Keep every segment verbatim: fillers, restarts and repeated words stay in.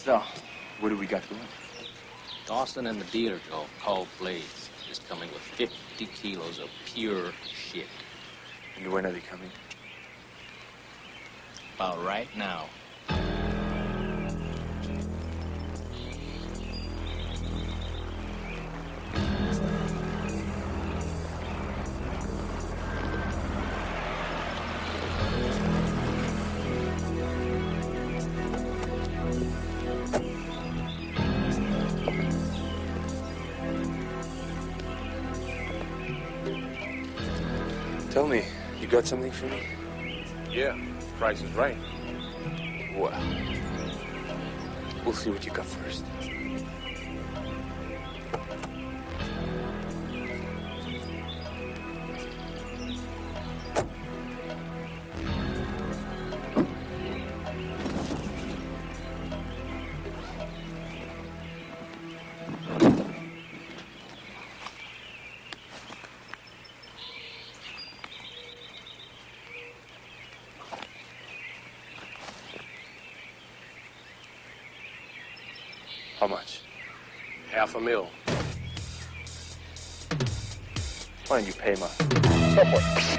So, what do we got going? Dawson and the dealer, Joe, called Blades, is coming with fifty kilos of pure shit. And when are they coming? About right now. Tell me, you got something for me? Yeah, price is right. Well, we'll see what you got first. How much? Half a mil. Why don't you pay mine? Go for it.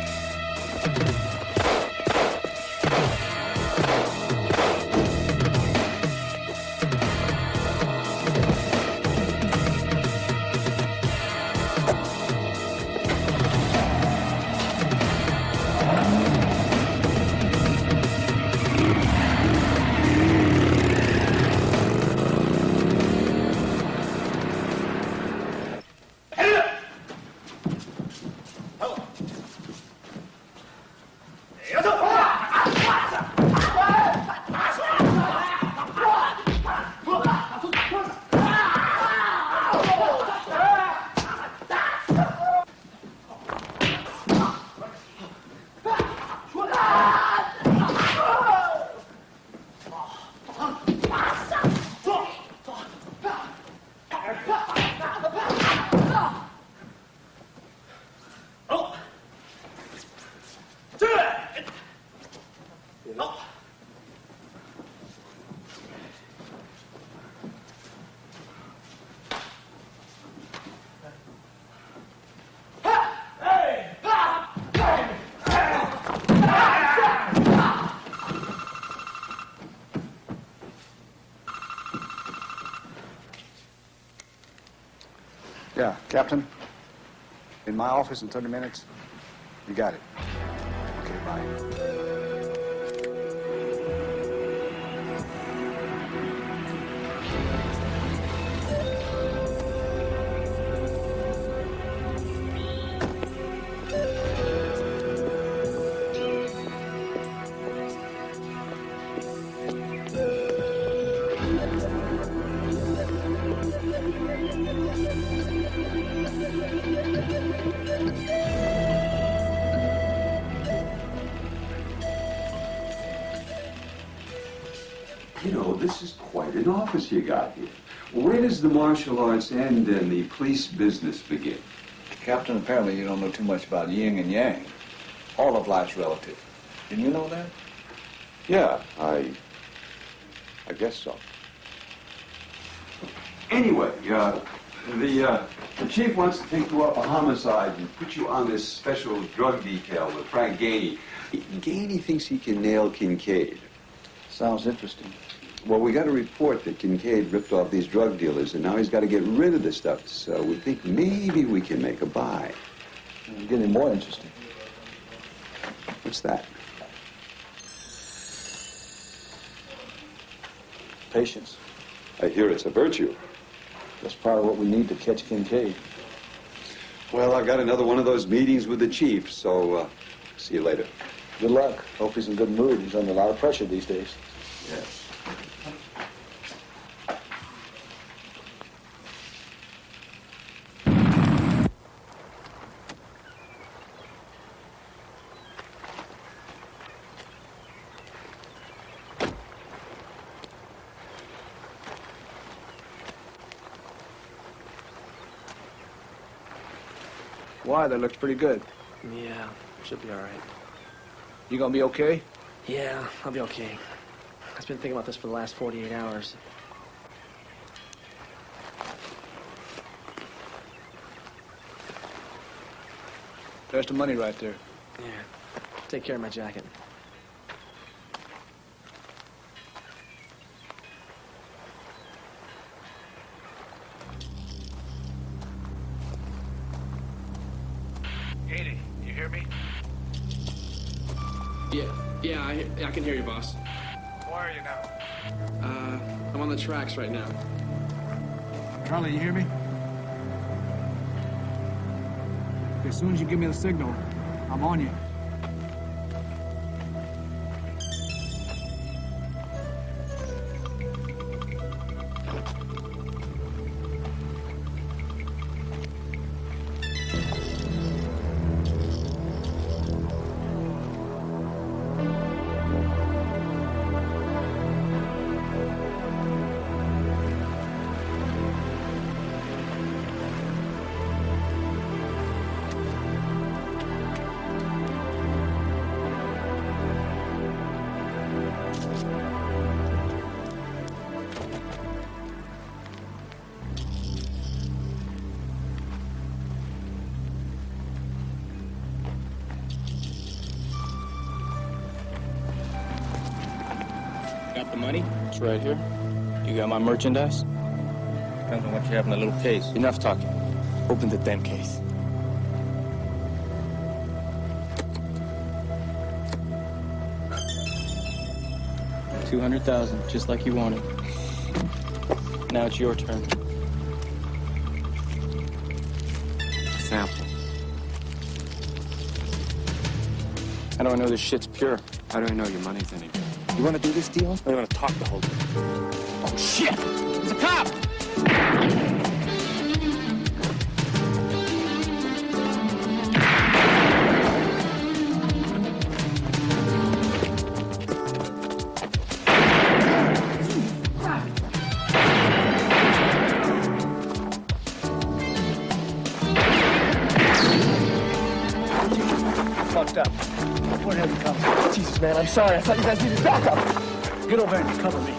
Yeah, Captain. In my office in thirty minutes. You got it. Okay, bye. You know, this is quite an office you got here. Where does the martial arts end and the police business begin? Captain, apparently you don't know too much about yin and yang. All of life's relative. Didn't you know that? Yeah, I... I guess so. Anyway, uh, the, uh, the chief wants to take you up a homicide and put you on this special drug detail with Frank Gainey. Gainey thinks he can nail Kincaid. Sounds interesting. Well, we got a report that Kincaid ripped off these drug dealers, and now he's got to get rid of the stuff, so we think maybe we can make a buy. It's getting more interesting. What's that? Patience. I hear it's a virtue. That's part of what we need to catch Kincaid. Well, I've got another one of those meetings with the chief, so uh, see you later. Good luck. Hope he's in good mood. He's under a lot of pressure these days. Yes. Why? That looks pretty good. Yeah, should be all right. You gonna be okay? Yeah, I'll be okay. I've been thinking about this for the last forty-eight hours. There's the money right there. Yeah. Take care of my jacket. Katie, you hear me? Yeah. Yeah, I, I can hear you, boss. Where are you now? Uh, I'm on the tracks right now. Charlie, you hear me? As soon as you give me the signal, I'm on you. Got the money? It's right here. You got my merchandise? Depends on what you have in the little case. Enough talking. Open the damn case. Two hundred thousand, just like you wanted. Now it's your turn. Sample. How do I know this shit's pure? How do I know your money's any good? You want to do this deal? Or you want to talk the whole time? Oh, shit! It's a cop! Fucked up. Where have you come? Jesus, man, I'm sorry. I thought you guys needed backup. Get over here and cover me.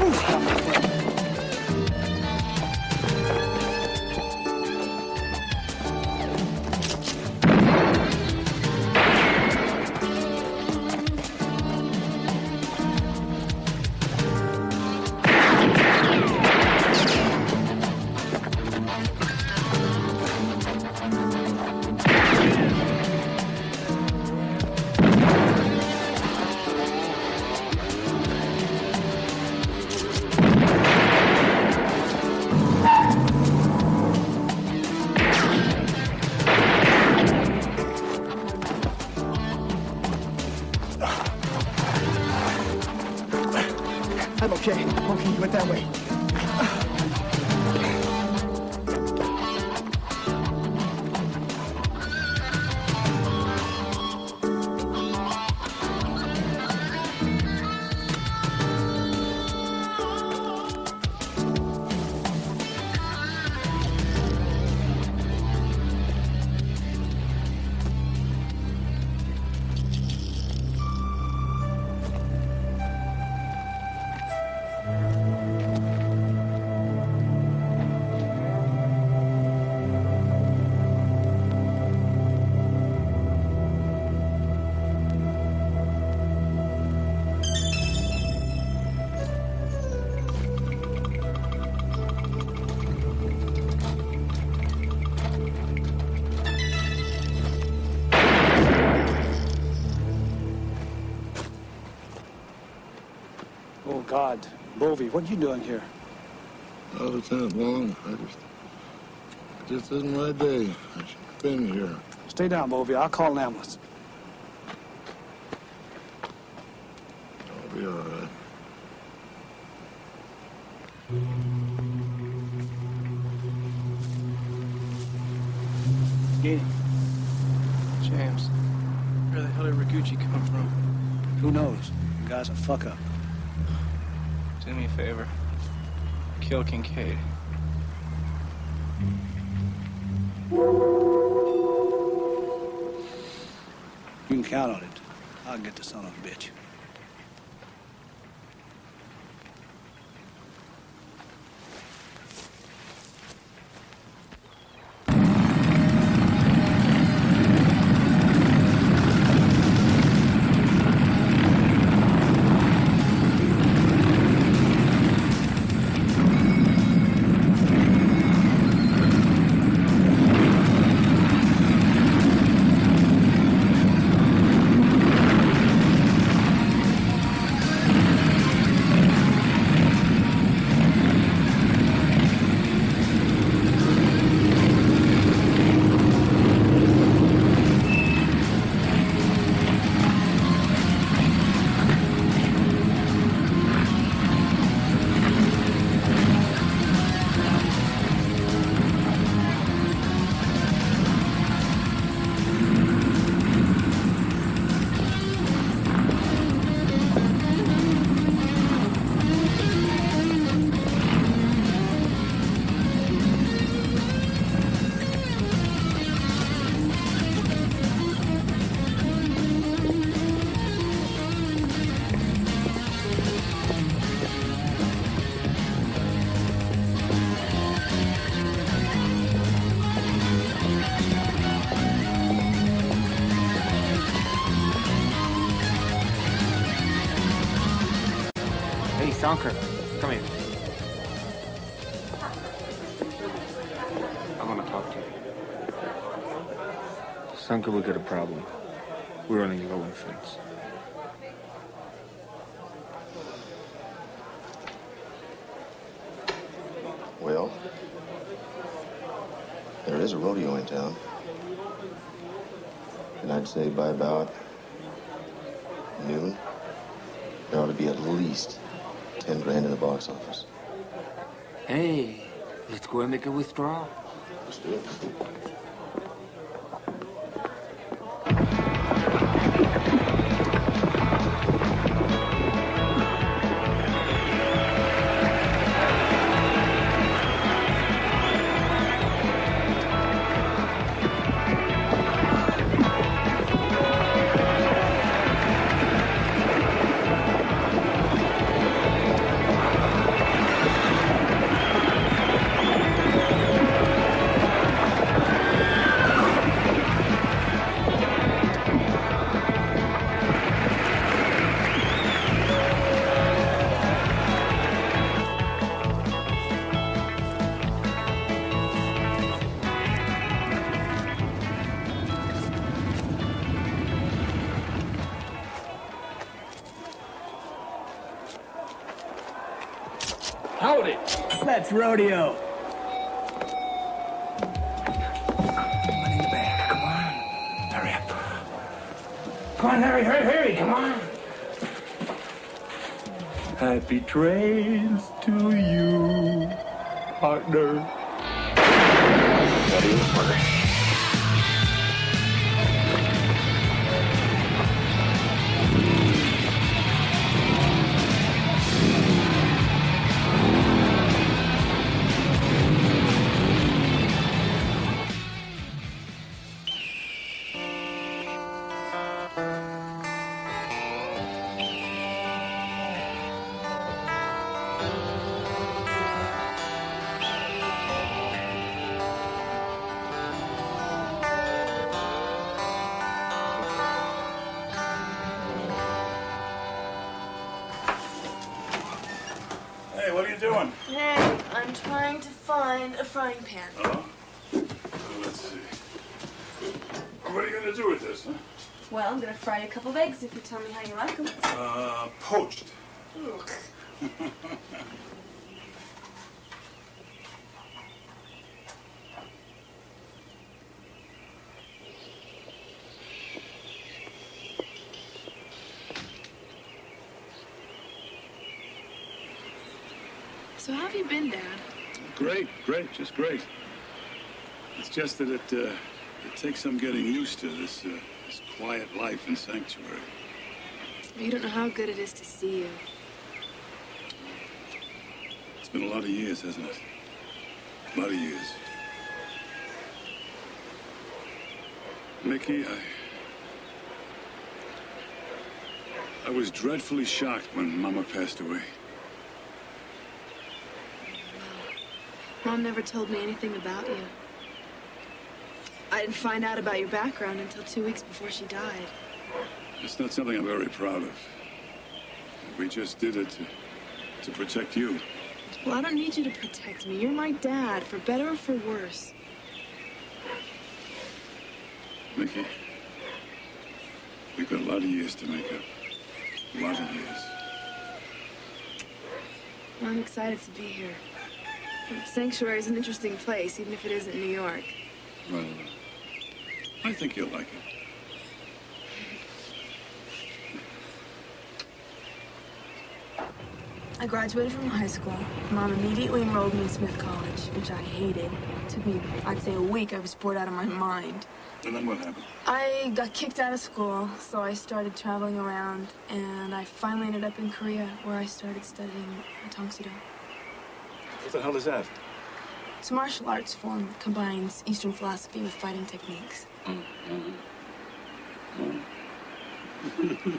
I'm okay. Okay, you went that way. Oh, God. Bovey, what are you doing here? Oh, Lieutenant Long, I just... It just isn't my day. I should have been here. Stay down, Bovey. I'll call an ambulance. I'll be all right. Gainey. James, where the hell did Rigucci come from? Who knows? The guy's a fuck-up. Do me a favor. Kill Kincaid. You can count on it. I'll get the son of a bitch. Dunker, come here. I want to talk to you. Dunker, we got a problem. We're running low on funds. Well, there is a rodeo in town. And I'd say by about noon, there ought to be at least ten grand in the box office. Hey, let's go and make a withdrawal. Let's do it. Howdy. Let's rodeo. Money in the bag. Come on. Hurry up. Come on, hurry, hurry, hurry. Come on. Happy trails to you, partner. Ready, partner. Hey, what are you doing? Hey, I'm trying to find a frying pan. Uh-huh. So let's see. What are you going to do with this, huh? Well, I'm gonna fry a couple of eggs if you tell me how you like them. Uh, poached. Ugh. So how have you been, Dad? Great, great, just great. It's just that it, uh, it takes some getting used to, this, uh, this quiet life in sanctuary. You don't know how good it is to see you. It's been a lot of years, hasn't it? A lot of years. Mickey, I... I was dreadfully shocked when Mama passed away. Mom never told me anything about you. I didn't find out about your background until two weeks before she died. It's not something I'm very proud of. We just did it to, to protect you. Well, I don't need you to protect me. You're my dad, for better or for worse. Mickey, we've got a lot of years to make up. A lot of years. Well, I'm excited to be here. Sanctuary is an interesting place, even if it isn't New York. Well, I think you'll like it. I graduated from high school. Mom immediately enrolled me in Smith College, which I hated. It took me, I'd say, a week. I was bored out of my mind. And then what happened? I got kicked out of school, so I started traveling around, and I finally ended up in Korea, where I started studying Tongsido. What the hell is that? It's a martial arts form that combines Eastern philosophy with fighting techniques. Mm-hmm. Mm.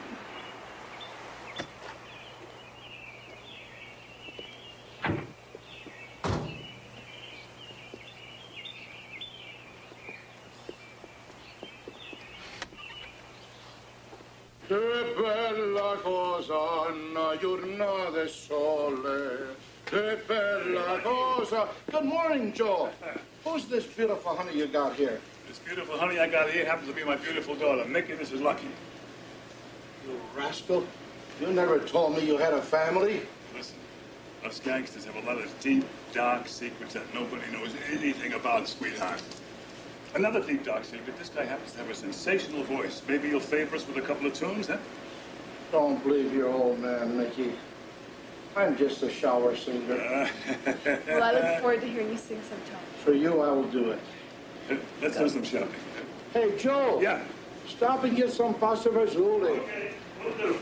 Che bella cosa una giornata sole. Che bella cosa. Good morning, Joe. Who's this beautiful honey you got here? This beautiful honey I got here happens to be my beautiful daughter. Mickey, this is lucky. You rascal. You never told me you had a family. Listen, us gangsters have a lot of deep, dark secrets that nobody knows anything about, sweetheart. Another deep, dark secret, this guy happens to have a sensational voice. Maybe you'll favor us with a couple of tunes, huh? Don't believe your old man, Mickey. I'm just a shower singer. Uh, Well, I look forward to hearing you sing sometime. For you, I will do it. Let's do some shopping. Hey, Joe. Yeah? Stop and get some pasta fagioli. Okay, we'll do.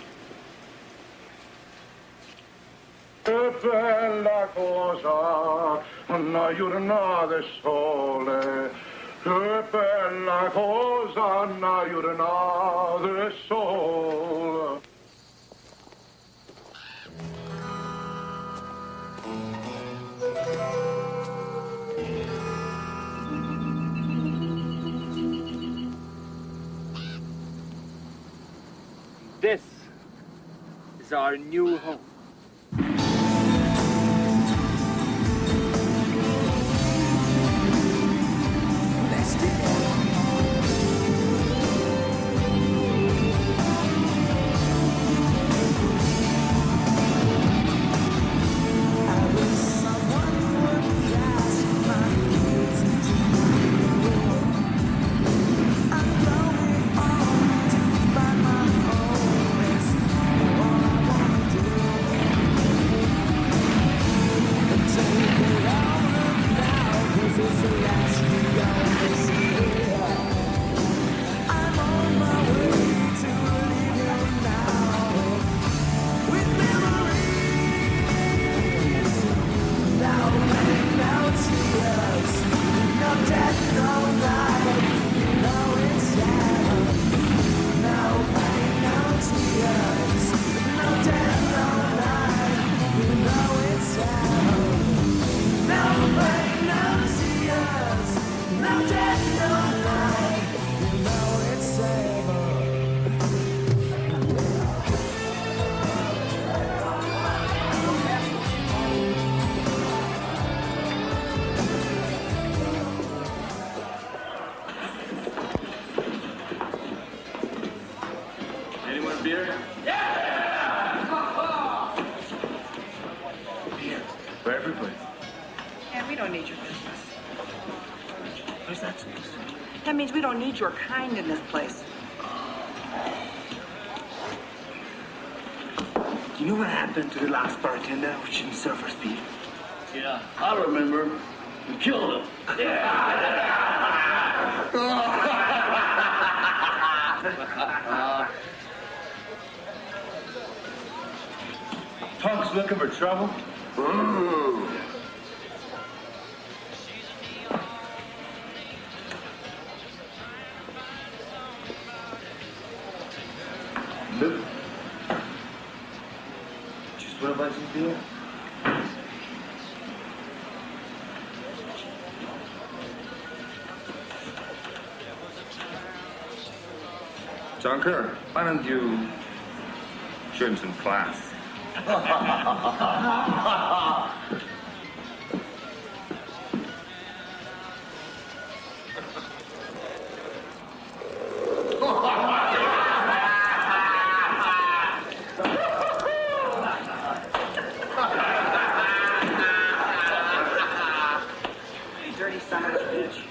Che bella cosa una giornata sole. Che bella cosa una giornata sole. This is our new home. Your kind in this place. You know what happened to the last bartender who shouldn't serve for speed? Yeah, I remember. We killed him. Yeah. Punk's looking for trouble? Ooh. Look. Just what about you do? Junker, why don't you show him some class? Dirty son of a bitch.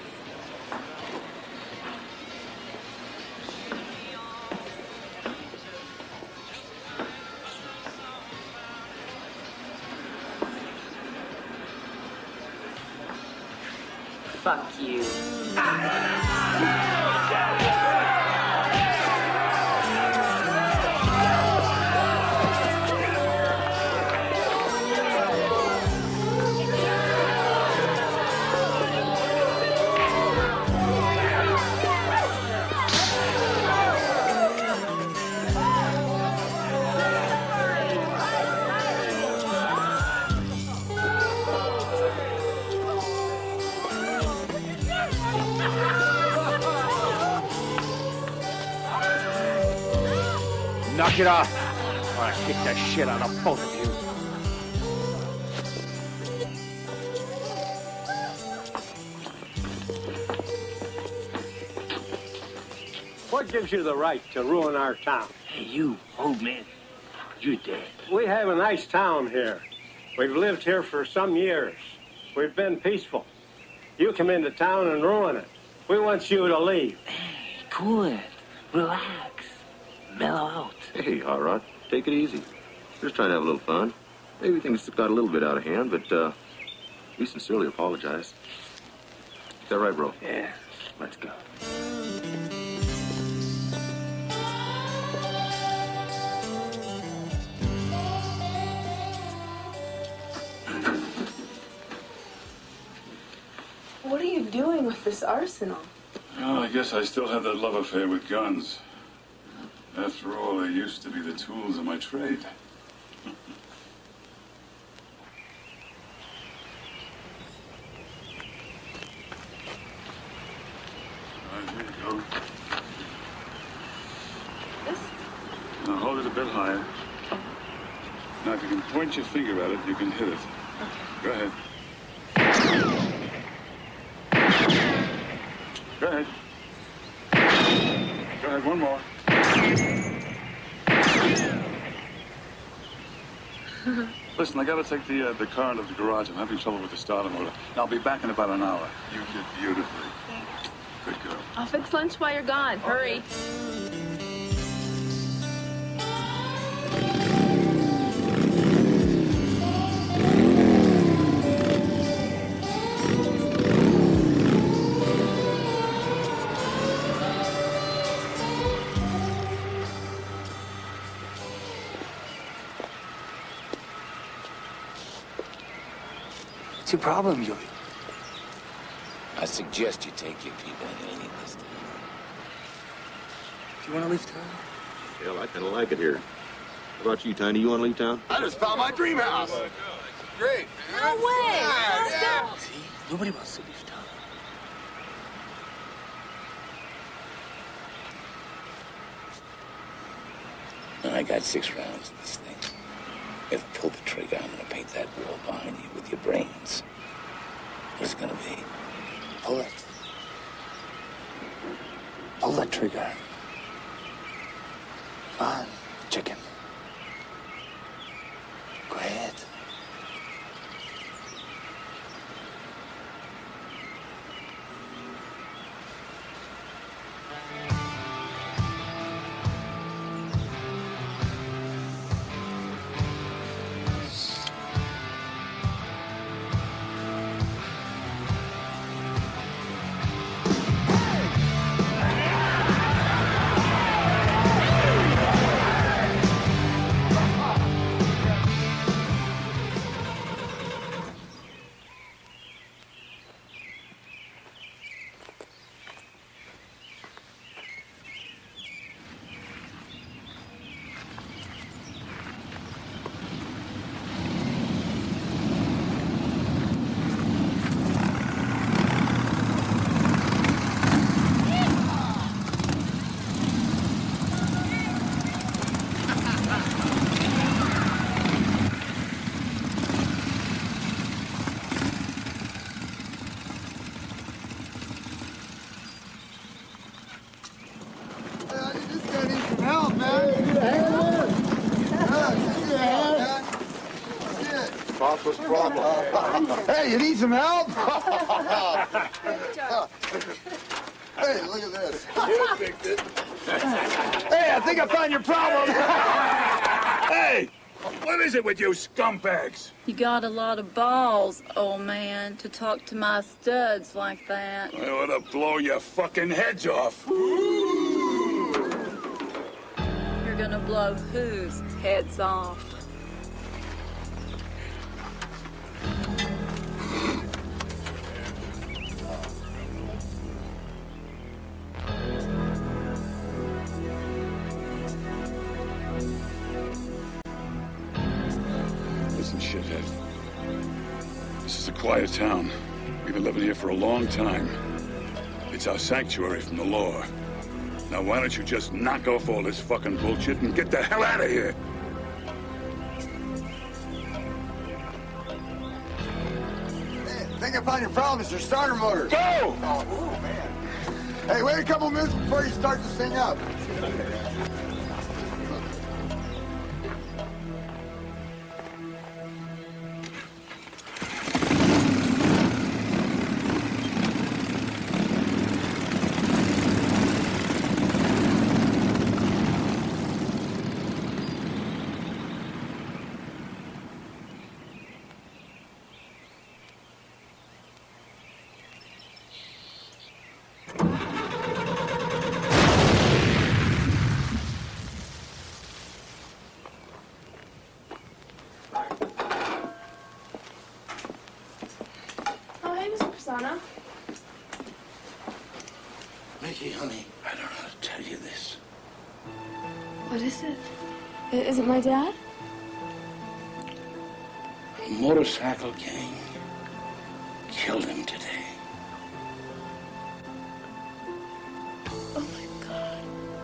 Fuck you. Knock it off, or I kick the shit out of both of you. What gives you the right to ruin our town? Hey, you, old man. You're dead. We have a nice town here. We've lived here for some years. We've been peaceful. You come into town and ruin it. We want you to leave. Hey, cool it. Relax. Mellow out. Hey, Hot Rod, take it easy. Just trying to have a little fun. Maybe things got a little bit out of hand, but uh, we sincerely apologize. Is that right, bro? Yeah, let's go. What are you doing with this arsenal? Oh, I guess I still have that love affair with guns. After all, they used to be the tools of my trade. All right, here you go. This? Now hold it a bit higher. Now, if you can point your finger at it, you can hit it. Okay. Go ahead. Go ahead. Go ahead, one more. Listen, I gotta take the uh, the car into the garage. I'm having trouble with the starter motor. I'll be back in about an hour. You did beautifully. Good girl. I'll fix lunch while you're gone. Hurry. What's your problem, Yuri? I suggest you take your people and leave this town. Do you want to leave town? Hell, I kind of like it here. How about you, Tiny? You want to leave town? I just found my dream house. Great, man. No way. Yeah, yeah. See? Nobody wants to leave town. And I got six rounds of this thing. If I pull the trigger, I'm gonna paint that wall behind you with your brains. What's it gonna be? Pull it. Pull that trigger. Come on, chicken. Go ahead. What's the problem? Hey, you need some help? Hey, look at this. You fixed it. Hey, I think I found your problem. Hey, what is it with you scumbags? You got a lot of balls, old man, to talk to my studs like that. I ought to blow your fucking heads off. You're gonna blow whose heads off? Listen, shithead. This is a quiet town. We've been living here for a long time. It's our sanctuary from the law. Now, why don't you just knock off all this fucking bullshit and get the hell out of here? I think I found your problem. It's your starter motor. Go! Oh, ooh, man. Hey, wait a couple minutes before you start this thing up. Mickey, honey, I don't know how to tell you this. What is it? I- Is it my dad? A motorcycle gang killed him today. Oh, my God.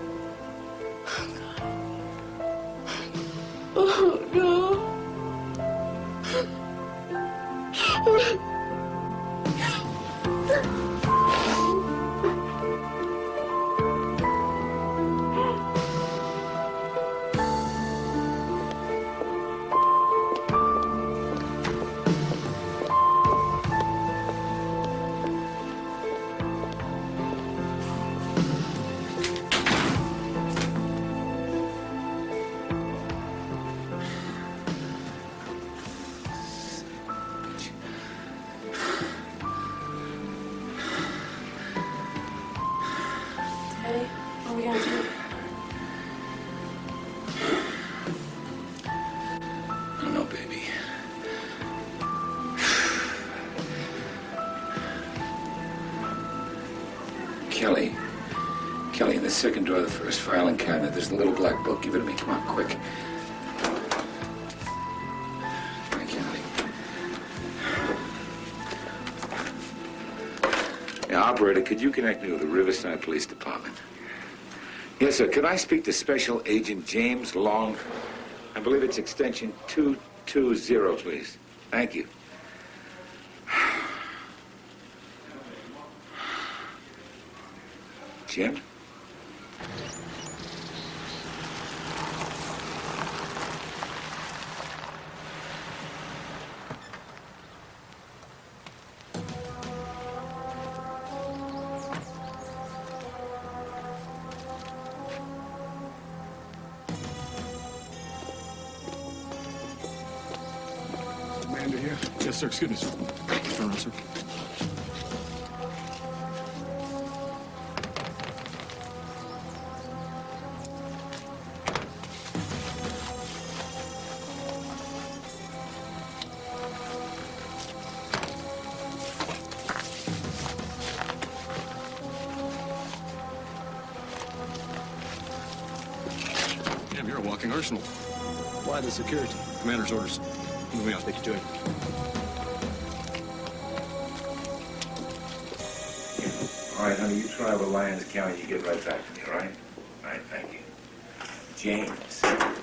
Oh, no. Daddy, what are we gonna do? I don't know, baby. Kelly. Kelly, in the second drawer of the first filing cabinet, there's a little black book. Give it to me. Come on, quick. Thank you, honey. Yeah, operator, could you connect me with the Riverside Police Department? Yes, sir. Could I speak to Special Agent James Long? I believe it's extension two two zero, please. Thank you. Jim? Commander here? Yes, sir. Excuse me, sir. Turn around, sir. Damn, you're a walking arsenal. Why the security? Commander's orders. Move me, I'll take you to him. All right, honey, you try with Lyons County. You get right back to me, all right? All right, thank you. James.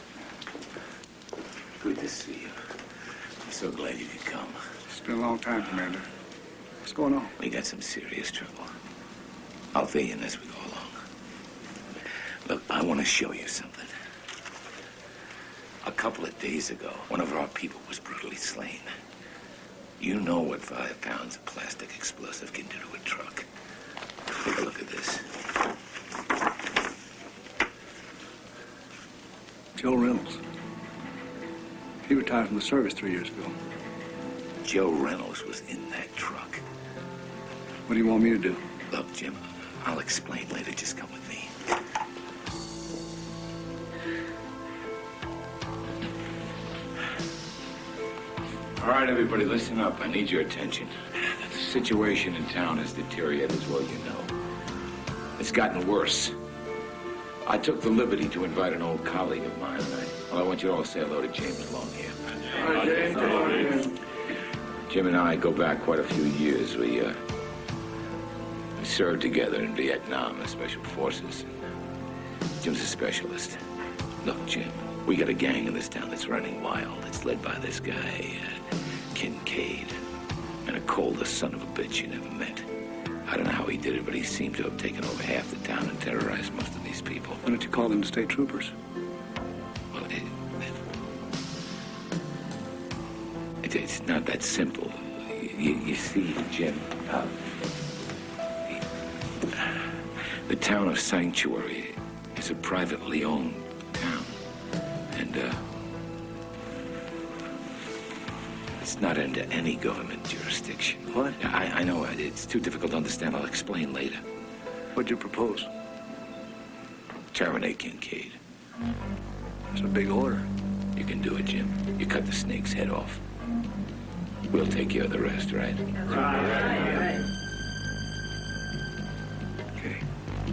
Good to see you. I'm so glad you could come. It's been a long time, Commander. What's going on? We got some serious trouble. I'll fill you in as we go along. Look, I want to show you something. A couple of days ago, one of our people was brutally slain. You know what five pounds of plastic explosive can do to a truck. Take a look at this. Joe Reynolds. He retired from the service three years ago. Joe Reynolds was in that truck. What do you want me to do? Look, Jim, I'll explain later. Just come with me. All right, everybody, listen up. I need your attention. The situation in town has deteriorated, as well you know. It's gotten worse. I took the liberty to invite an old colleague of mine, and I, well, I want you all to say hello to James Long here. Hi, James. How are you? Jim and I go back quite a few years. We, uh, we served together in Vietnam as special forces. Jim's a specialist. Look, Jim, we got a gang in this town that's running wild. It's led by this guy, uh, Kincaid, and a coldest son of a bitch you never met. I don't know how he did it, but he seemed to have taken over half the town and terrorized most of these people. Why don't you call in the state troopers? Well, it, it, it's not that simple. You, you see, Jim, uh, the town of Sanctuary is a privately owned town. And, uh, it's not under any government jurisdiction. What? I, I know, it's too difficult to understand. I'll explain later. What'd you propose? Terminate Kincaid. It's a big order. You can do it, Jim. You cut the snake's head off. We'll take care of the rest, right? Right. Okay.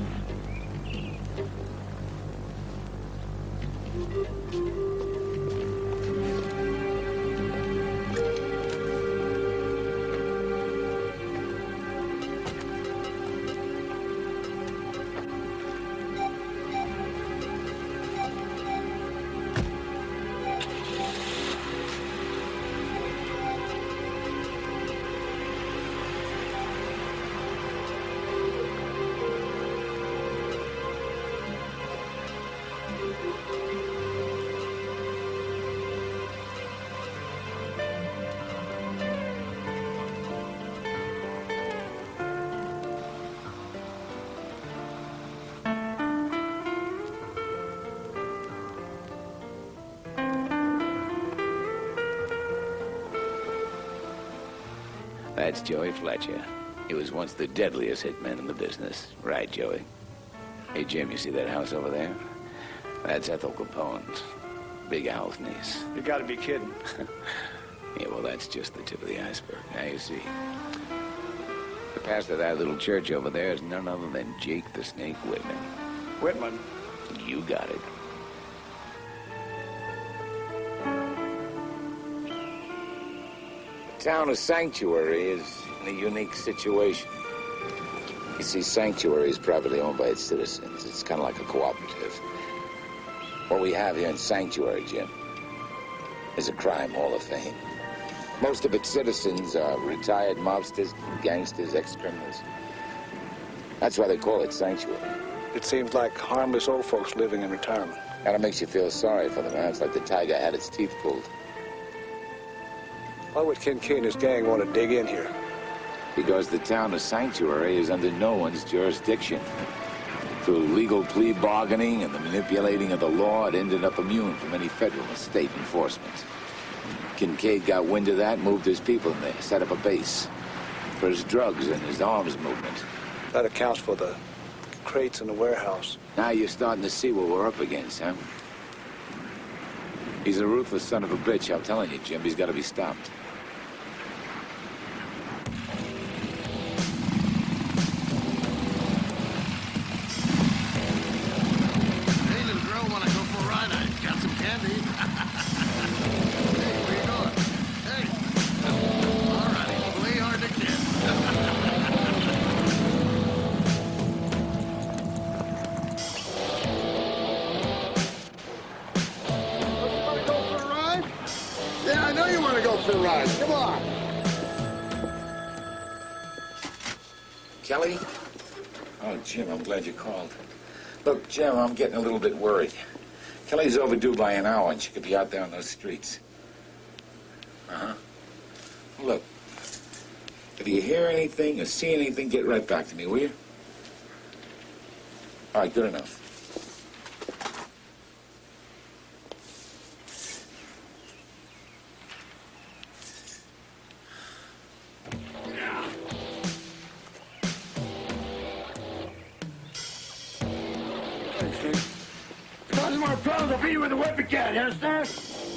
That's Joey Fletcher. He was once the deadliest hitman in the business. Right, Joey? Hey, Jim, you see that house over there? That's Ethel Capone's. Big Al's niece. You gotta be kidding. Yeah, well, that's just the tip of the iceberg. Now, you see, the pastor of that little church over there is none other than Jake the Snake Whitman. Whitman? You got it. The town of Sanctuary is in a unique situation. You see, Sanctuary is privately owned by its citizens. It's kind of like a cooperative. What we have here in Sanctuary, Jim, is a crime hall of fame. Most of its citizens are retired mobsters, gangsters, ex-criminals. That's why they call it Sanctuary. It seems like harmless old folks living in retirement. Kind of makes you feel sorry for them, man. It's like the tiger had its teeth pulled. Why would Kincaid and his gang want to dig in here? Because the town of Sanctuary is under no one's jurisdiction. Through legal plea bargaining and the manipulating of the law, it ended up immune from any federal or state enforcement. Kincaid got wind of that, moved his people in there, set up a base for his drugs and his arms movement. That accounts for the crates in the warehouse. Now you're starting to see what we're up against, huh? He's a ruthless son of a bitch, I'm telling you, Jim. He's got to be stopped. Hey, little girl, wanna go for a ride? I got some candy. Hey, where you going? Hey. All righty, play hard to get. Wanna go for a ride? Yeah, I know you wanna go for a ride. Come on. Kelly? Oh, Jim, I'm glad you called. Look, Jim, I'm getting a little bit worried. Kelly's overdue by an hour, and she could be out there on those streets. Uh-huh. Look, if you hear anything or see anything, get right back to me, will you? All right, good enough. Nothing more trouble to be with a whipping cat, you understand?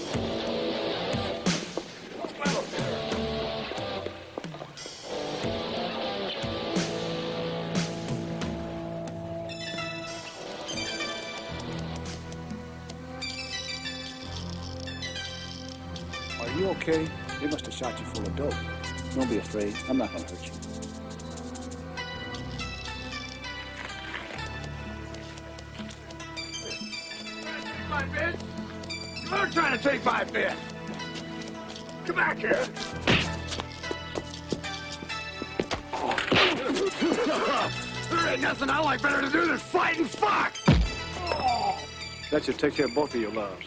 Are you okay? They must have shot you full of dope. Don't be afraid. I'm not gonna hurt you. my bitch! You're trying to take my bitch! Come back here! There ain't nothing I like better to do than fight and fuck! That should take care of both of your loves.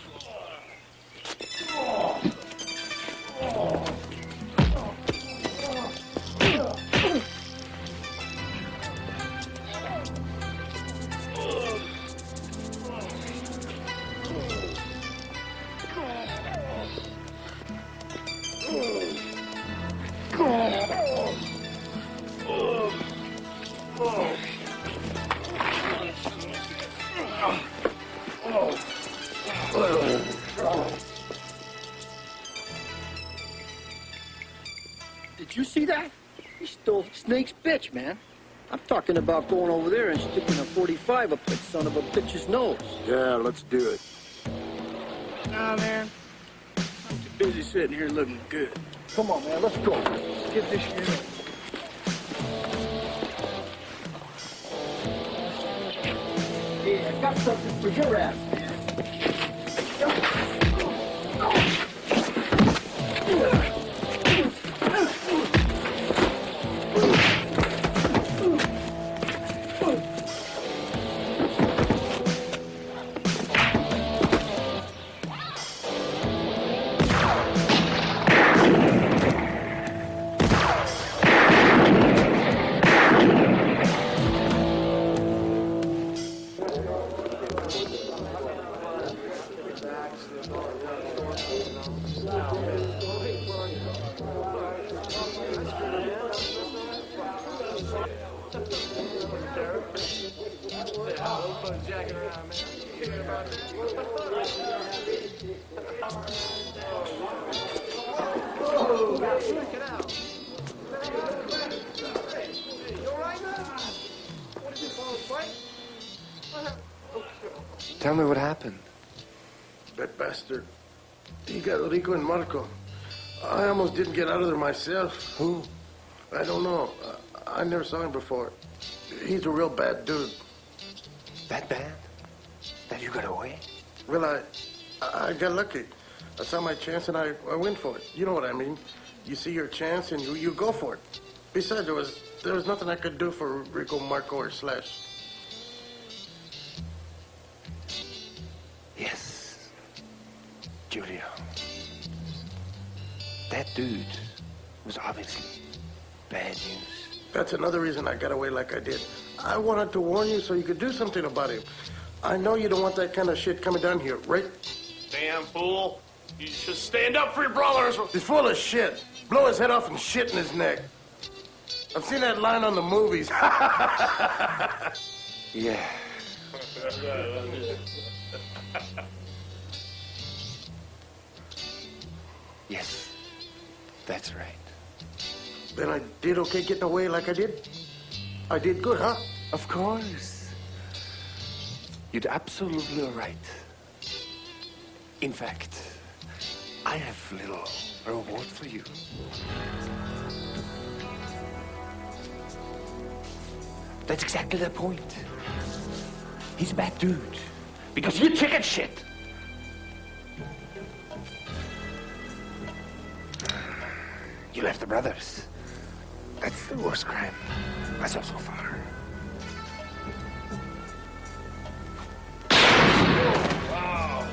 Did you see that? He stole Snake's bitch, man. I'm talking about going over there and sticking a forty-five up that son of a bitch's nose. Yeah, let's do it. Nah, man. I'm too busy sitting here looking good. Come on, man, let's go. Get this shit. Yeah, I got something for your ass, man. Tell me what happened. That bastard. He got Rico and Marco. I almost didn't get out of there myself. Who? I don't know. I, I never saw him before. He's a real bad dude. That bad? That you got away? Well, I, I, I got lucky. I saw my chance and I, I went for it. You know what I mean? You see your chance and you, you go for it. Besides, there was there was nothing I could do for Rico, Marco, or Slash. Yes. Julio. That dude was obviously bad news. That's another reason I got away like I did. I wanted to warn you so you could do something about him. I know you don't want that kind of shit coming down here, right? Damn fool. You should stand up for your brothers. He's full of shit. Blow his head off and shit in his neck. I've seen that line on the movies. Yeah. Yes, that's right. Then I did okay getting away like I did? I did good, huh? Of course. You did absolutely all right. In fact, I have a little reward for you. That's exactly the point. He's a bad dude. Because you chicken shit. You left the brothers. That's the worst crime I saw so far. Wow.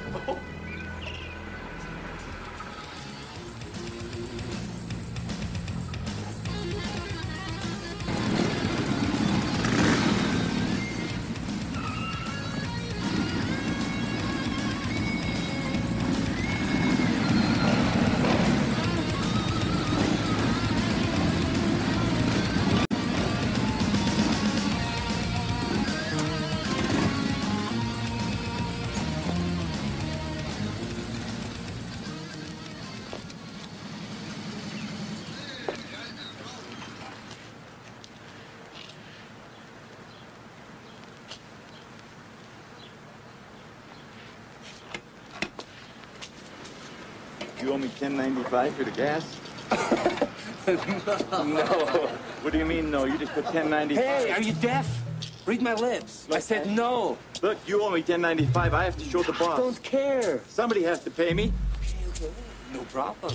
You owe me ten ninety-five for the gas? No. What do you mean, no? You just put ten ninety-five. Hey, are you deaf? Read my lips. I said no. Look, you owe me ten ninety-five. I have to show the boss. I don't care. Somebody has to pay me. Okay, okay. No problem.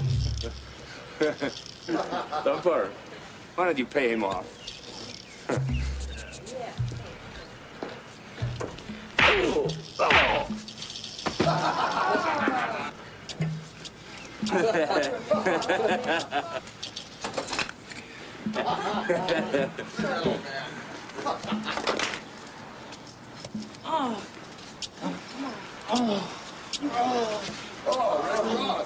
Thumper, why don't you pay him off? Oh. Oh. Oh. Oh. Oh. Oh,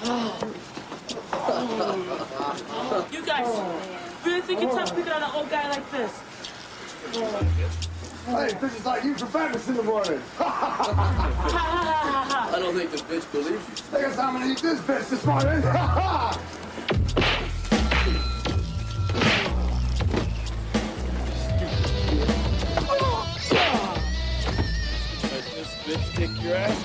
you guys really think it's tough picking on an old guy like this? Hey, bitches like you for breakfast in the morning. I don't think this bitch believes you. I guess I'm gonna eat this bitch this morning. Let this bitch kick your ass.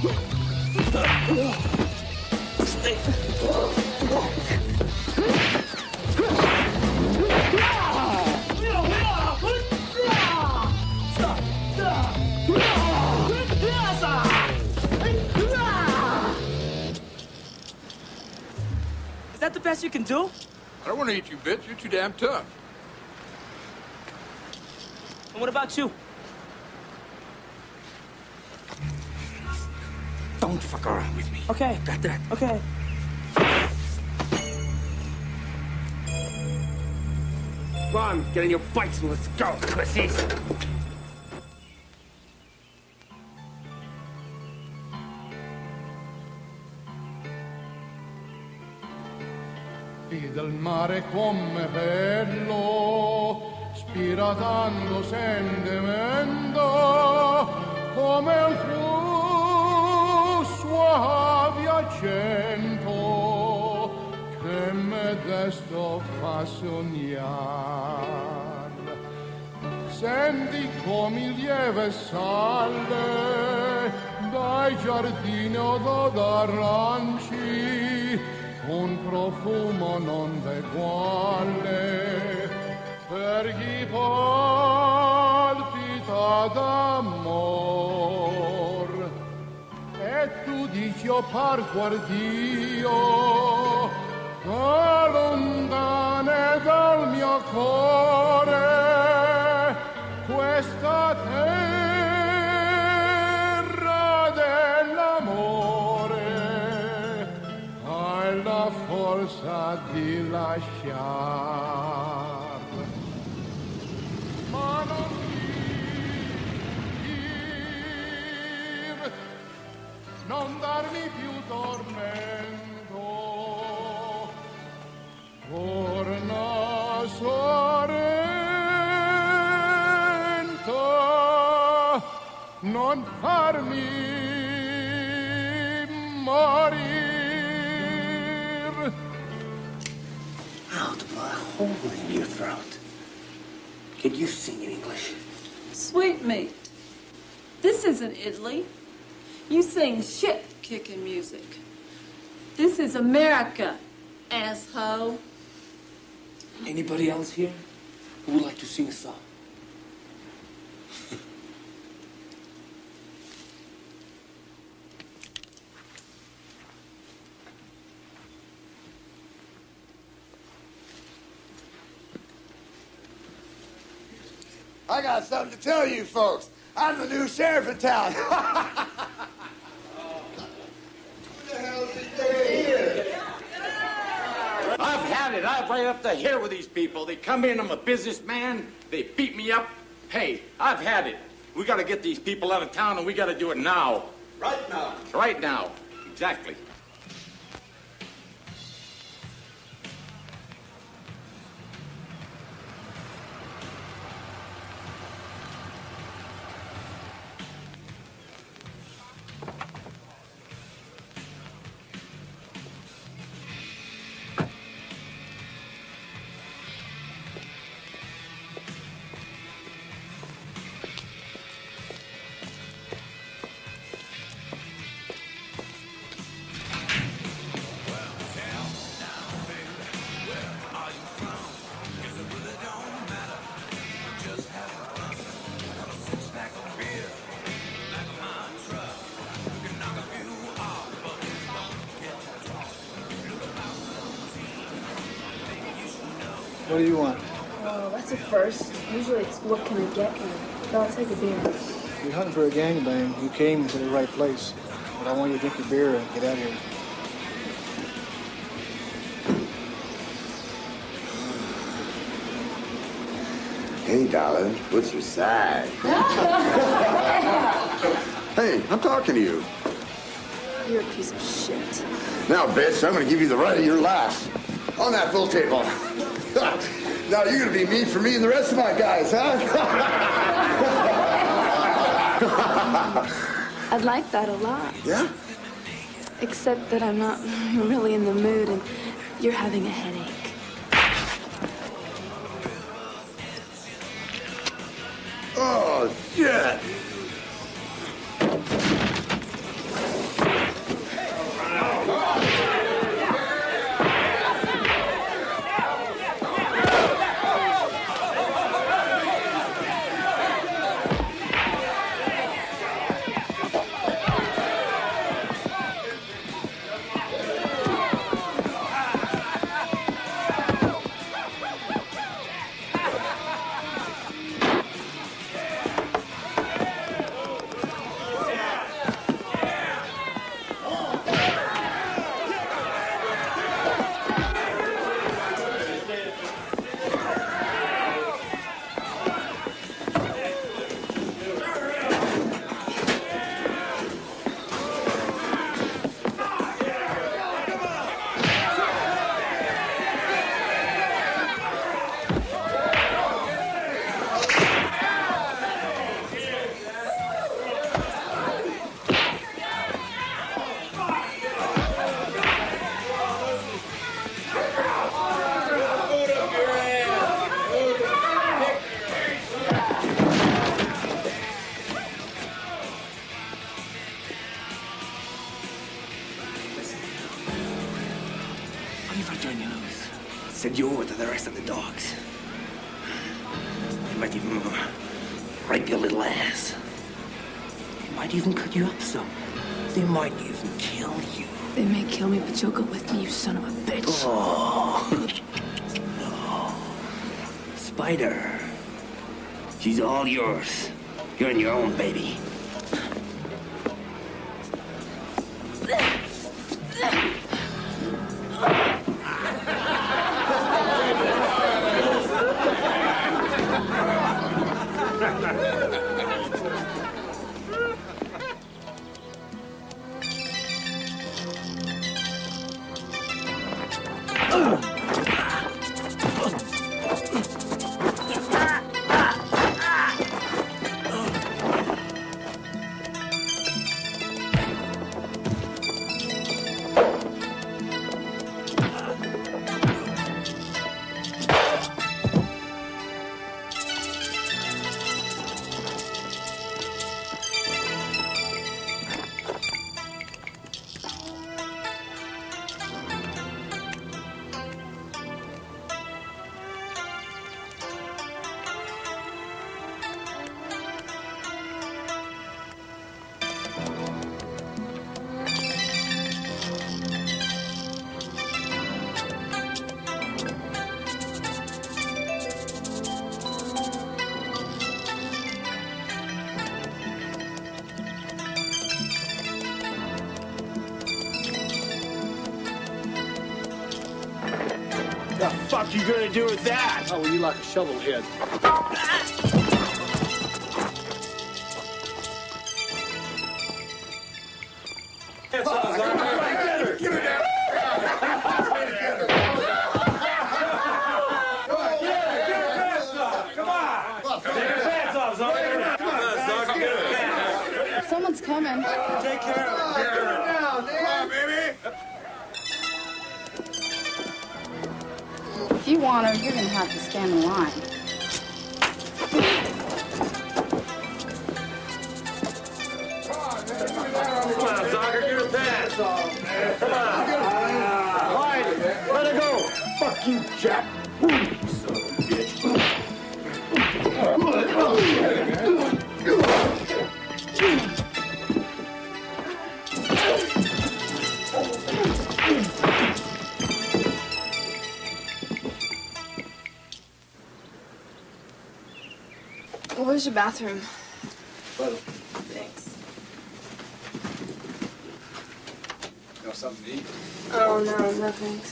Is that the best you can do? I don't want to eat you, bitch. You're too damn tough. And what about you? Don't fuck around with me. Okay. Got that? Okay. Come on, get in your bikes and let's go, pussies. Vide il mare come bello, spiratando sentimento, come un flusso suave accento che me desto fa sognar. Senti come il lieve sale dai giardini odor d'aranci, un profumo non d'eguale per chi palpita d'amor. E tu dici, oh parto ardio, che lontane dal mio cuore, questa terra dell'amore hai la forza di lasciar. Ma non dir, non darmi più tormento, torna sorrento, non farmi morir. How to put a hole in your throat. Can you sing in English? Sweet meat. This isn't Italy. You sing shit-kicking music. This is America, asshole. Anybody else here who would like to sing a song? I got something to tell you folks. I'm the new sheriff in town. Who the hell's here? I've had it. I've right up to here with these people. They come in, I'm a businessman. They beat me up. Hey, I've had it. We got to get these people out of town, and we got to do it now. Right now. Right now. Exactly. What do you want? Oh, that's a first. Usually it's what can I get you? No, I'll take a beer. If you're hunting for a gangbang, you came to the right place. But I want you to drink your beer and get out of here. Hey, darling, what's your side? Hey, I'm talking to you. You're a piece of shit. Now, bitch, I'm gonna give you the ride of your life. On that pool table. Now you're gonna be mean for me and the rest of my guys, huh? I'd like that a lot. Yeah? Except that I'm not really in the mood and you're having a headache. Oh, shit! Send you over to the rest of the dogs. They might even rape your little ass. They might even cut you up some. They might even kill you. They may kill me, but you'll go with me, you son of a bitch. Oh. No. Spider. She's all yours. You're on your own, baby. The fuck you gonna do with that? How are you like a shovel head? Someone's coming. Take care of it. Come on, baby. If you want her, you're gonna have to stand in line. Come on, Zocker, give it that. Come on. Quiet. Let her go. Fuck you, Jack. Son of a bitch. Where's your bathroom? Well, Thanks. you want something to eat? Oh, no, no thanks.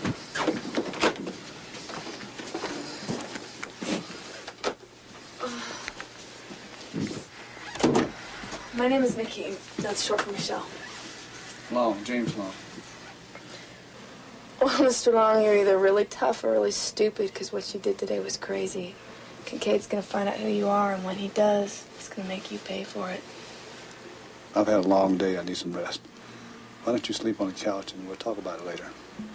My name is Nikki. That's short for Michelle. Long, James Long. Well, Mister Long, you're either really tough or really stupid, because what you did today was crazy. Kincaid's gonna find out who you are, and when he does, it's gonna make you pay for it. I've had a long day. I need some rest. Why don't you sleep on the couch and we'll talk about it later?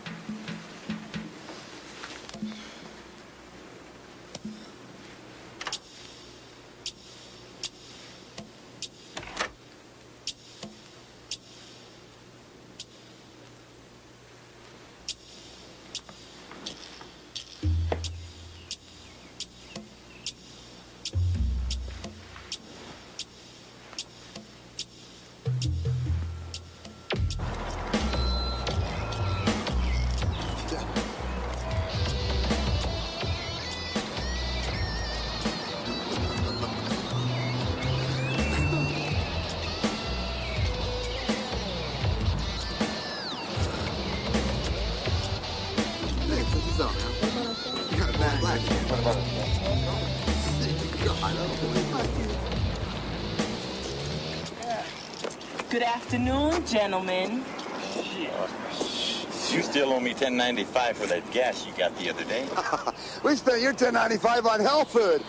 Good afternoon, gentlemen. You still owe me ten ninety-five for that gas you got the other day. We spent your ten ninety-five on health food.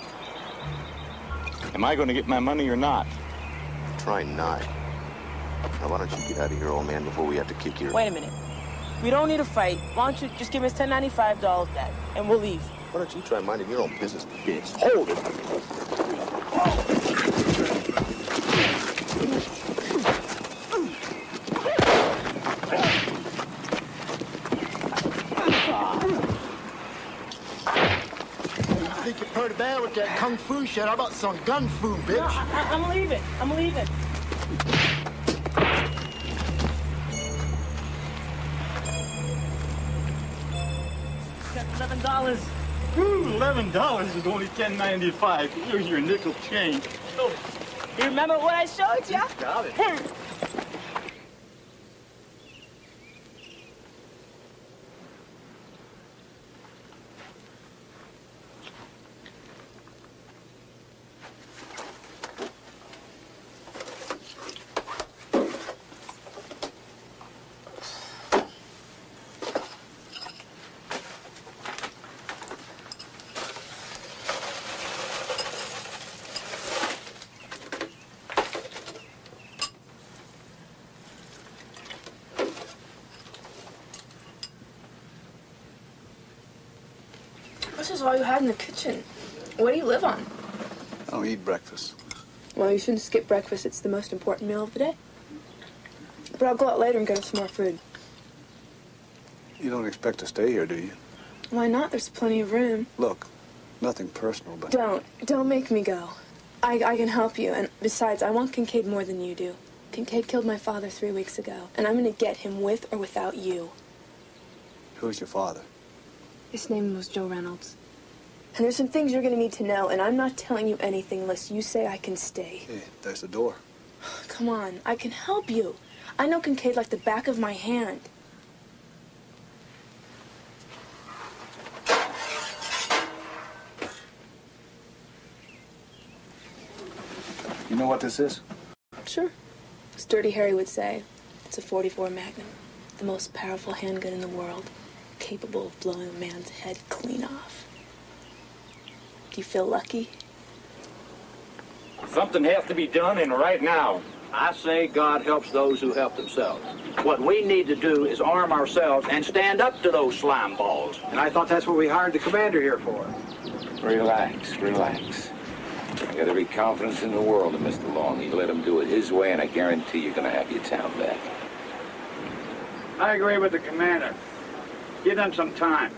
Am I going to get my money or not? Try not. Now, why don't you get out of here, old man, before we have to kick your... Wait a minute. We don't need a fight. Why don't you just give us ten ninety-five dollars back, and we'll leave. Why don't you try minding your own business, bitch? Hold it. I think you're pretty bad with that kung fu shit. How about some gun fu, bitch? No, I, I'm leaving. I'm leaving. Got eleven dollars. Ooh, eleven dollars is only ten ninety-five. Here's your nickel change. Oh, you remember what I showed you? Got it. Here. This is all you had in the kitchen. What do you live on? I don't eat breakfast. Well, you shouldn't skip breakfast. It's the most important meal of the day. But I'll go out later and get us some more food. You don't expect to stay here, do you? Why not? There's plenty of room. Look, nothing personal, but... Don't. Don't make me go. I, I can help you. And besides, I want Kincaid more than you do. Kincaid killed my father three weeks ago. And I'm going to get him with or without you. Who's your father? His name was Joe Reynolds. And there's some things you're going to need to know, and I'm not telling you anything unless you say I can stay. Hey, there's the door. Come on, I can help you. I know Kincaid like the back of my hand. You know what this is? Sure. As Dirty Harry would say, it's a forty-four Magnum, the most powerful handgun in the world, capable of blowing a man's head clean off. Do you feel lucky? Something has to be done, and right now. I say God helps those who help themselves. What we need to do is arm ourselves and stand up to those slime balls. And I thought that's what we hired the commander here for. Relax, relax. I got every confidence in the world in Mister Long. You let him do it his way, and I guarantee you're going to have your town back. I agree with the commander. Give them some time.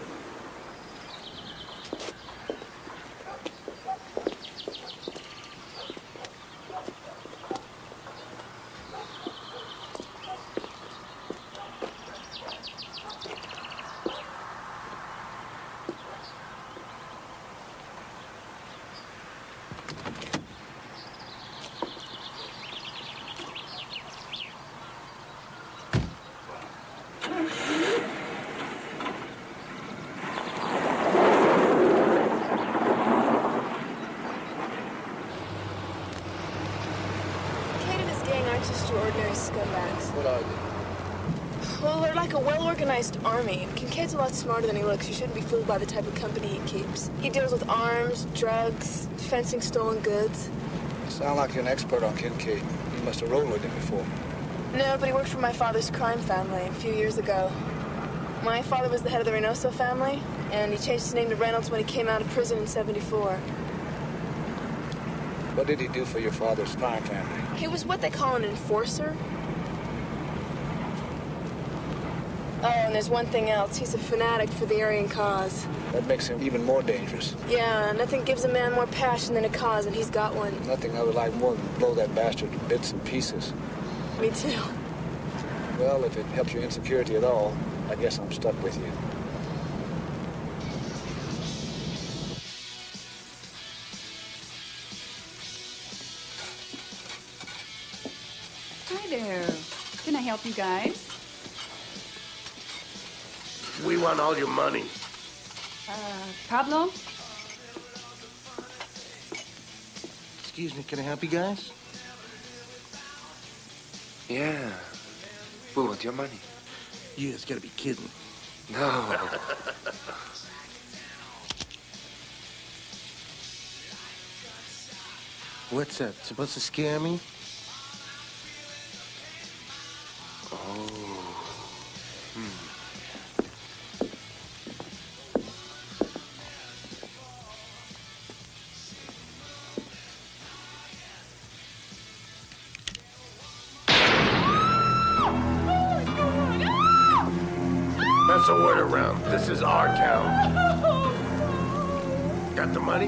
What are they? Well, they're like a well-organized army. Kincaid's a lot smarter than he looks. You shouldn't be fooled by the type of company he keeps. He deals with arms, drugs, fencing stolen goods. You sound like you're an expert on Kincaid. You must have rolled with him before. No, but he worked for my father's crime family a few years ago. My father was the head of the Reynoso family, and he changed his name to Reynolds when he came out of prison in seventy-four. What did he do for your father's crime family? He was what they call an enforcer. Oh, and there's one thing else. He's a fanatic for the Aryan cause. That makes him even more dangerous. Yeah, nothing gives a man more passion than a cause, and he's got one. Nothing I would like more than blow that bastard to bits and pieces. Me too. Well, if it helps your insecurity at all, I guess I'm stuck with you. Hi there. Can I help you guys? We want all your money. Uh, Pablo? Excuse me, can I help you guys? Yeah. We want your money. You just gotta be kidding. No. What's that? Supposed to scare me? Oh. Hmm. That's the word around. This is our town. Got the money?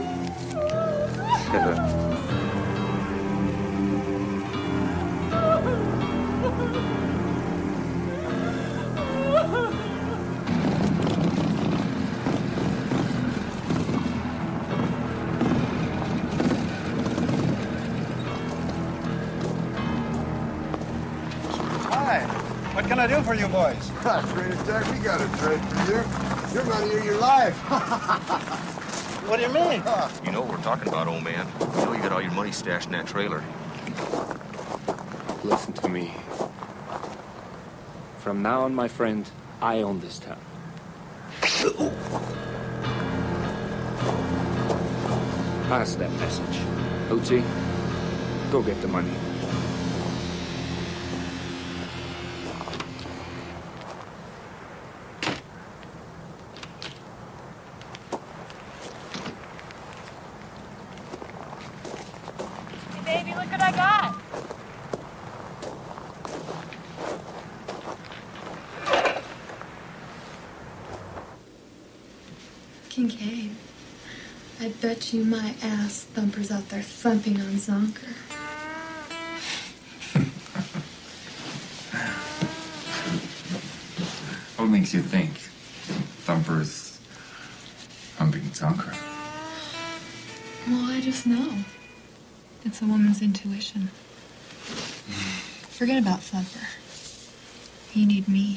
Hi. What can I do for you boys? Trader Jack, we got a trade for you. Your money or your life. What do you mean? You know what we're talking about, old man. You know you got all your money stashed in that trailer. Listen to me. From now on, my friend, I own this town. Pass that message. Hootie, go get the money. Baby, look what I got. Kincaid, I bet you my ass thumper's out there thumping on Zonker. What makes you think Thumper's humping Zonker? Well, I just know. It's a woman's intuition. Forget about Thumper. You need me.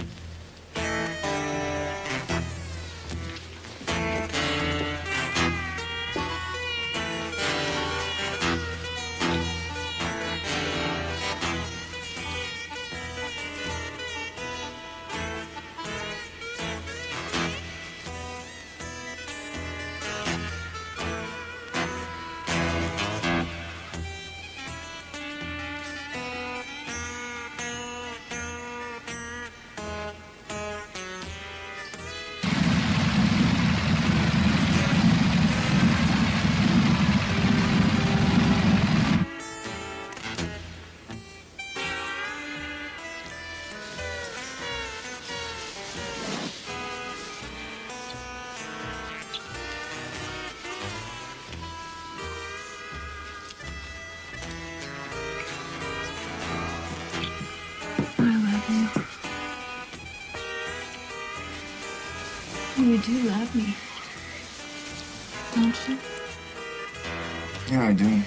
You do love me, don't you? Yeah, I do.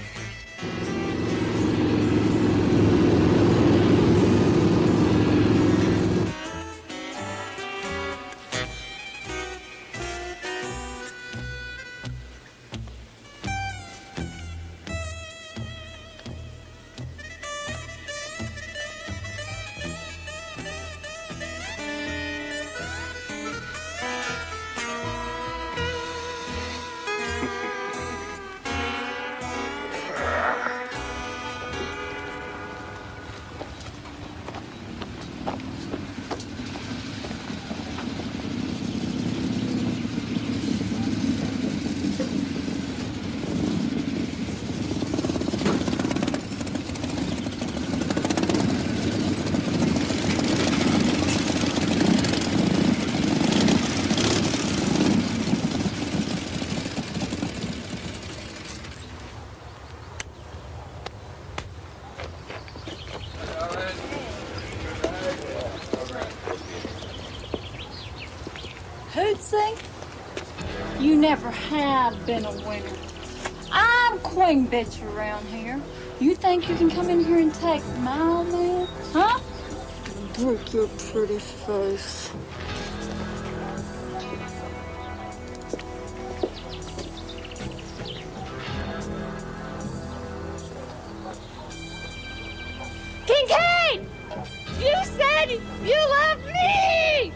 You never have been a winner. I'm queen bitch around here. You think you can come in here and take my old man? Huh? Break your pretty face. Kincaid! You said you love me!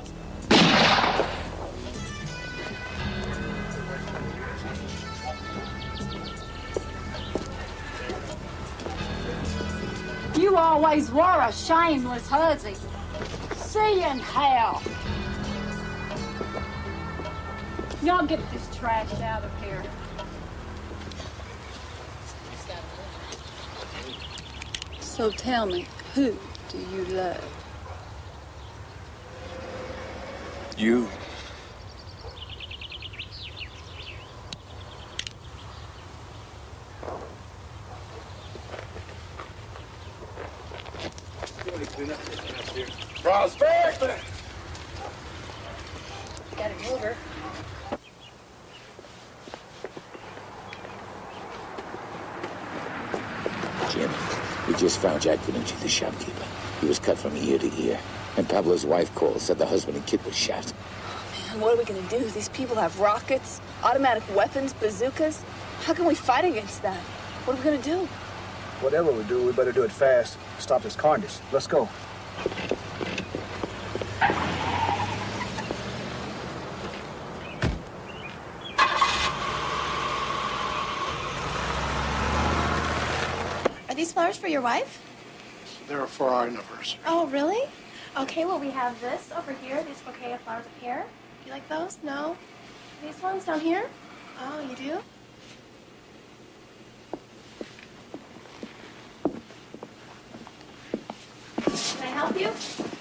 You always were a shameless hussy. See you in hell. Y'all get this trash out of here. So tell me, who do you love? You. Prospect! Got it over. Jim, we just found Jack Vinci, the shopkeeper. He was cut from ear to ear. And Pablo's wife called, said the husband and kid was shot. Man, what are we gonna do? These people have rockets, automatic weapons, bazookas. How can we fight against that? What are we gonna do? Whatever we do, we better do it fast. Stop this carnage. Let's go. Are these flowers for your wife? They're for our anniversary. Oh, really? Okay, well, we have this over here, this bouquet of flowers up here. Do you like those? No? These ones down here? Oh, you do? Can I help you?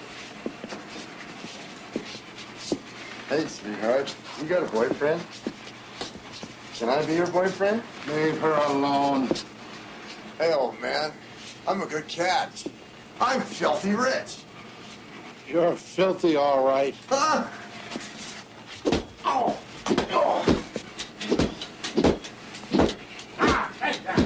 Hey, sweetheart. You got a boyfriend? Can I be your boyfriend? Leave her alone. Hey, old man. I'm a good catch. I'm filthy rich. You're filthy, all right. Huh? Oh. Oh. Ah, take that.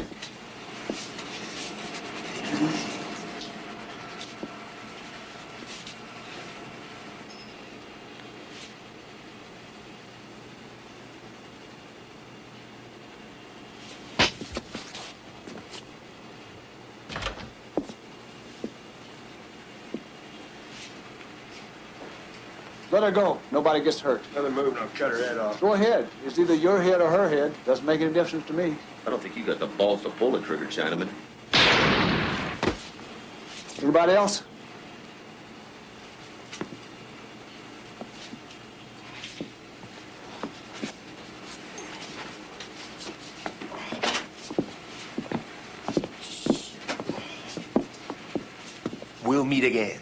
Let her go. Nobody gets hurt. Another move and I'll cut her head off. Go ahead. It's either your head or her head. Doesn't make any difference to me. I don't think you got the balls to pull the trigger, Chinaman. Anybody else? We'll meet again.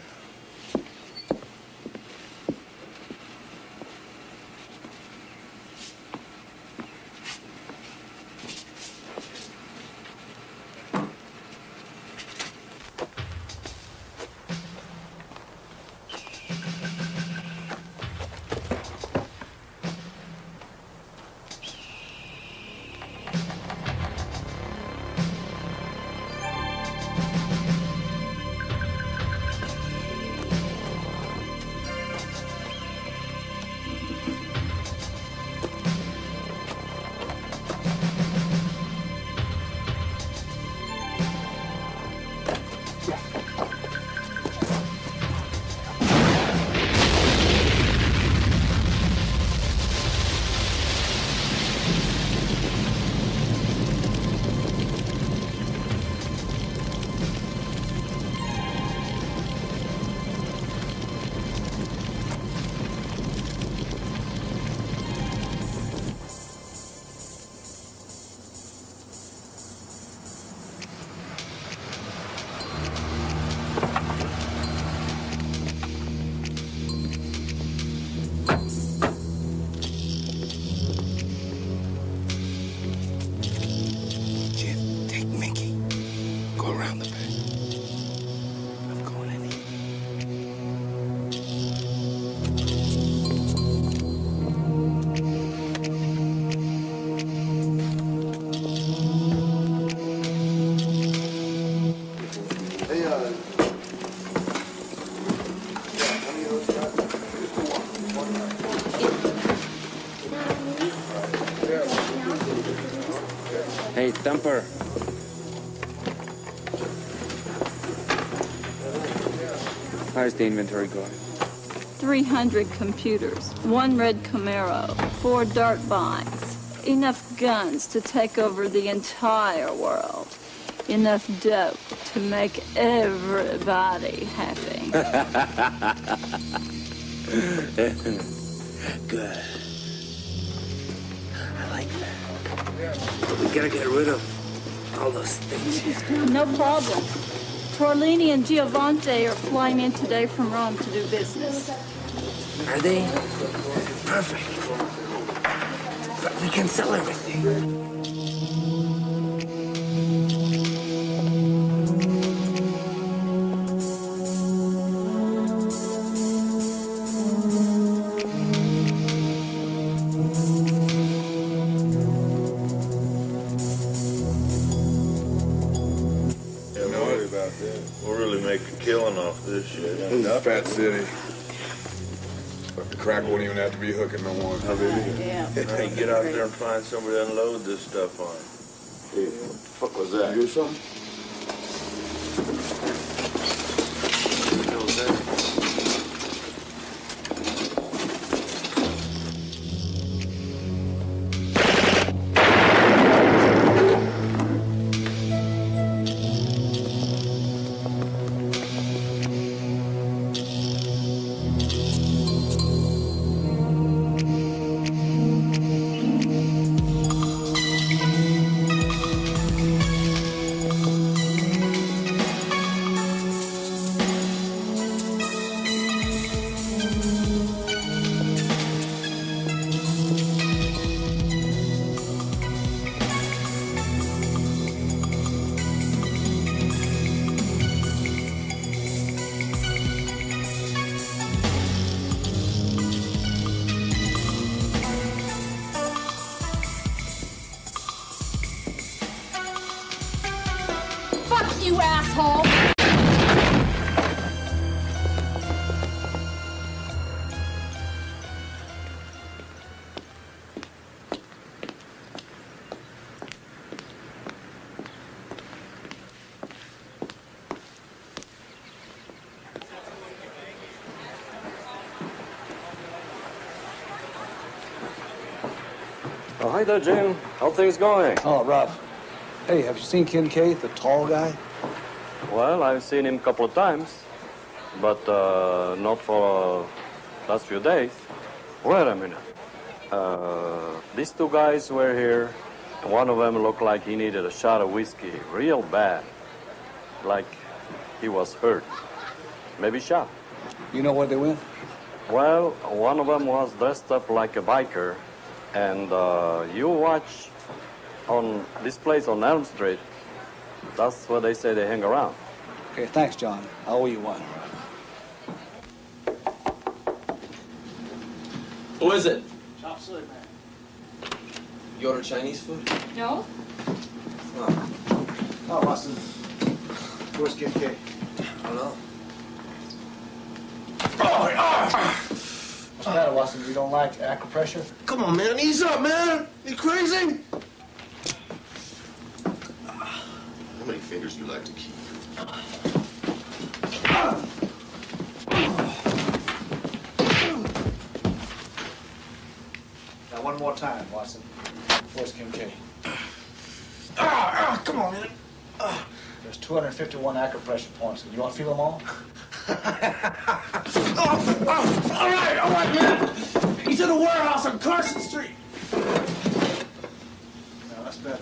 Hey, Thumper. How's the inventory going? three hundred computers, one red Camaro, four dart binds, enough guns to take over the entire world, enough dope to make everybody happy. Good. I like that. But we gotta get rid of all those things. No problem. Torlini and Giovante are flying in today from Rome to do business. Are they? Perfect. But we can sell everything. Killing off this shit. This is Fat City. But the crack won't even have to be hooking no more. Oh, really? Yeah. Hey, get out there and find somebody to unload this stuff on. Hey, what the fuck was that? You do something? What the hell was that? You asshole! Oh, hi there, Jim. How things going? Oh, Rob. Hey, have you seen Kincaid, the tall guy? Well, I've seen him a couple of times, but uh, not for the last few days. Wait a minute. Uh, these two guys were here, and one of them looked like he needed a shot of whiskey real bad, like he was hurt, maybe shot. You know where they went? Well, one of them was dressed up like a biker, and uh, you watch on this place on Elm Street. That's where they say they hang around. Okay, thanks, John. I owe you one. Who is it? Chop suey, man. You order Chinese food? No. Oh. Oh, Watson. Where's Kincaid? I don't know. Oh, oh. What's the matter, Watson? You don't like acupressure? Come on, man. Ease up, man. You crazy? How many fingers do you like to keep? Now, one more time, Watson. Where's Kincaid? Ah, ah, come on, man. Ah. There's two hundred fifty-one acupressure points. You want to feel them all? oh, oh, all right, all right, man. He's in the warehouse on Carson Street. Now, that's better.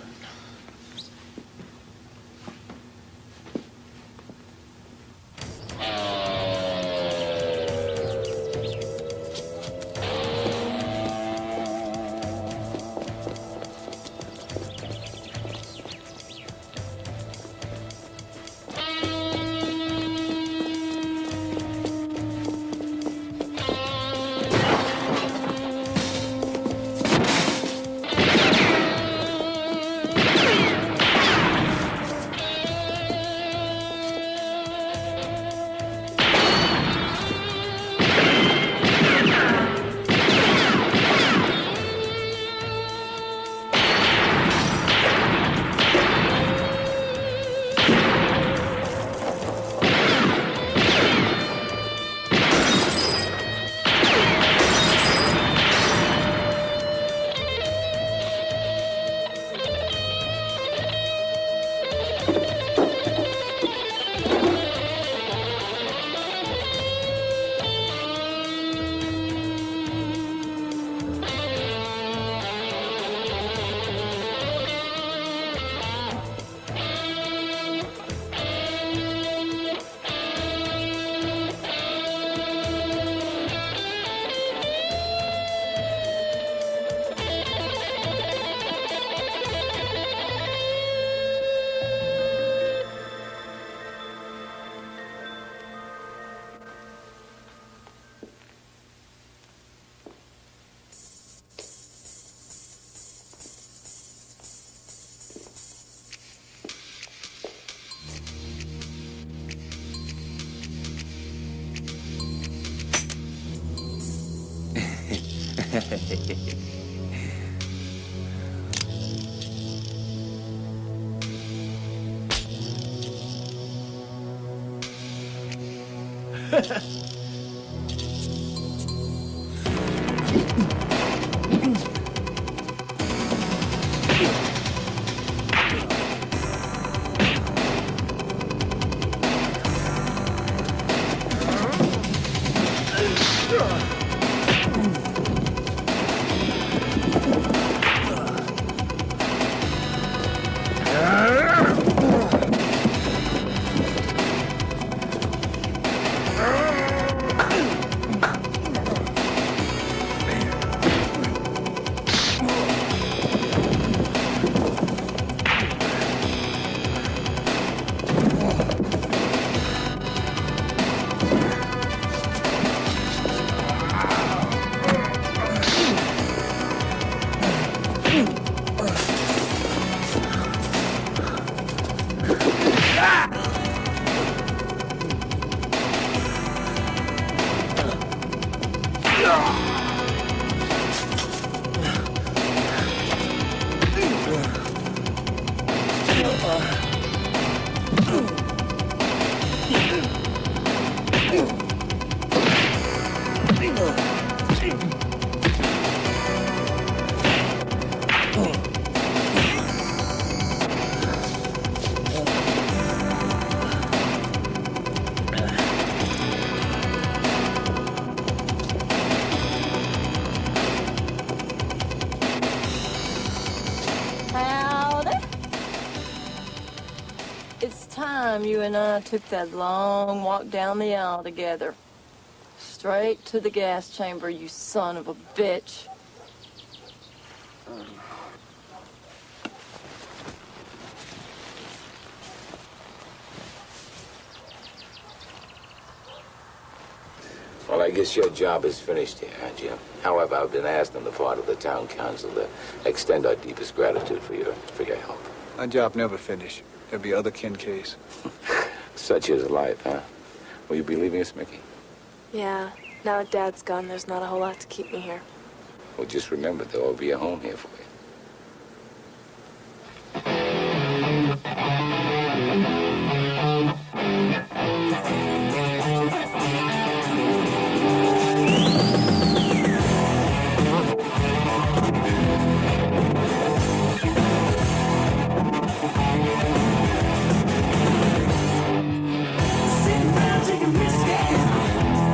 You and I took that long walk down the aisle together. Straight to the gas chamber, you son of a bitch. Well, I guess your job is finished here, huh, Jim? However, I've been asked on the part of the town council to extend our deepest gratitude for your, for your help. My job never finished. There'll be other Kincays. Such is life, huh? Will you be leaving us, Mickey? Yeah. Now that Dad's gone, there's not a whole lot to keep me here. Well, just remember, there will be a home here for you.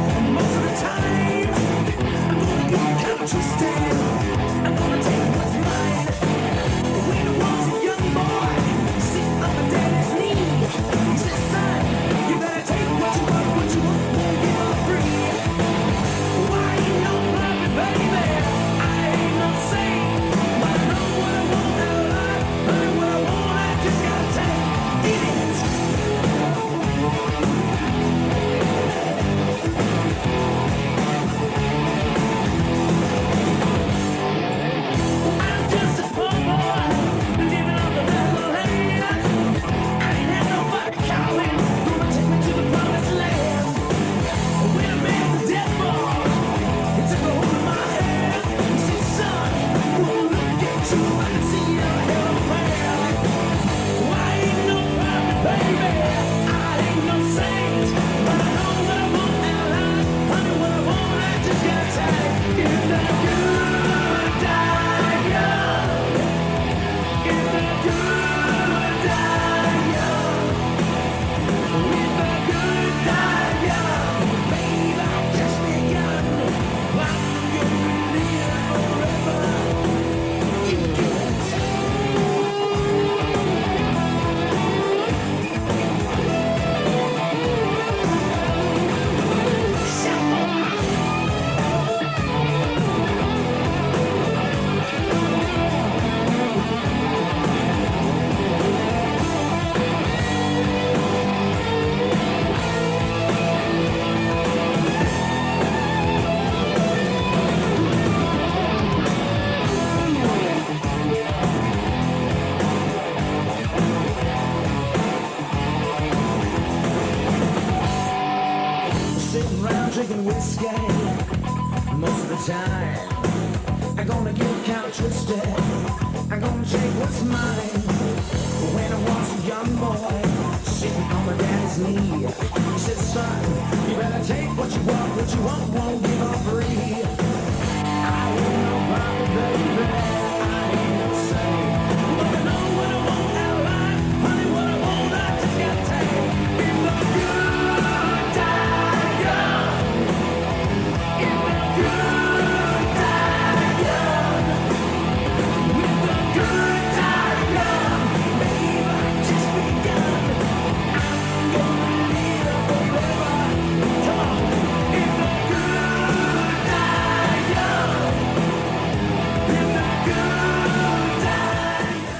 I'm gonna take what's mine. gonna get kind of twisted. I'm gonna take what's mine. When I was a young boy, sitting on my daddy's knee, he said, son, you better take what you want, what you want, won't give up free. I ain't no prophet, baby, I ain't no saint, but I know what I want out of life, honey, what I want, I just gotta take. If the good die young, if the good die young, if the good die young, babe, I just begun. I'm gonna live forever. Come on, if the good die young, if the good die young.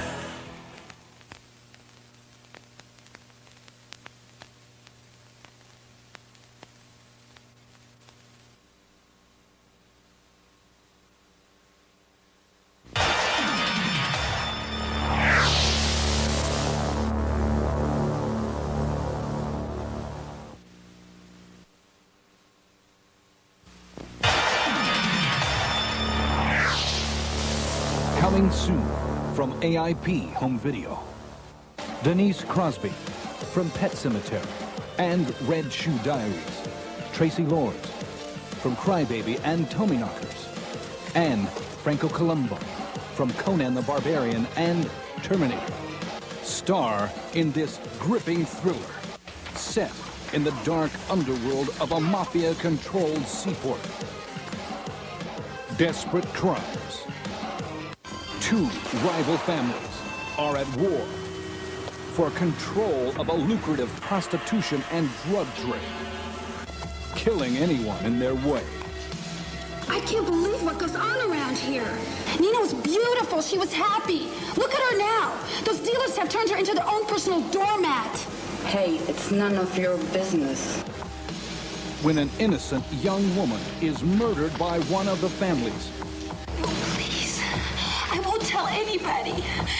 Coming soon from A I P Home Video. Denise Crosby from Pet Cemetery and Red Shoe Diaries. Tracy Lords from Crybaby and Tommyknockers. And Franco Columbo from Conan the Barbarian and Terminator. Star in this gripping thriller set in the dark underworld of a mafia-controlled seaport. Desperate crimes. Two rival families are at war for control of a lucrative prostitution and drug trade, killing anyone in their way. I can't believe what goes on around here. Nina was beautiful. She was happy. Look at her now. Those dealers have turned her into their own personal doormat. Hey, it's none of your business. When an innocent young woman is murdered by one of the families. Oh, please. I won't tell anybody.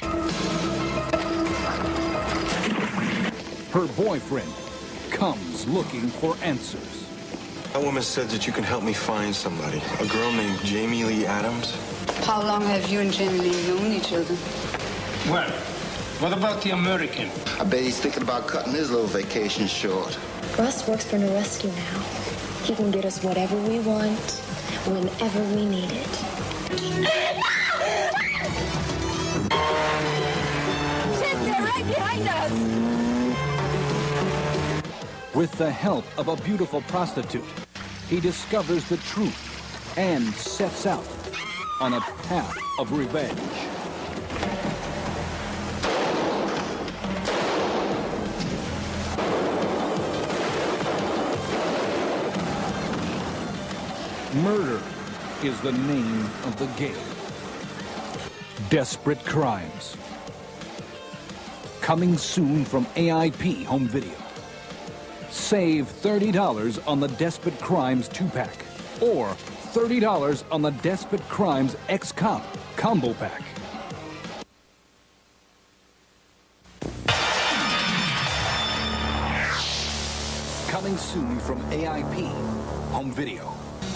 Her boyfriend comes looking for answers. That woman said that you can help me find somebody. A girl named Jamie Lee Adams. How long have you and Jamie Lee known each other? Well, what about the American? I bet he's thinking about cutting his little vacation short. Russ works for New Rescue now. He can get us whatever we want, whenever we need it. Shit, they're right behind us. With the help of a beautiful prostitute, he discovers the truth and sets out on a path of revenge. Murder is the name of the game. Desperate Crimes. Coming soon from A I P Home Video. Save thirty dollars on the Desperate Crimes two-pack or thirty dollars on the Desperate Crimes X-Cop combo pack. Coming soon from A I P Home Video.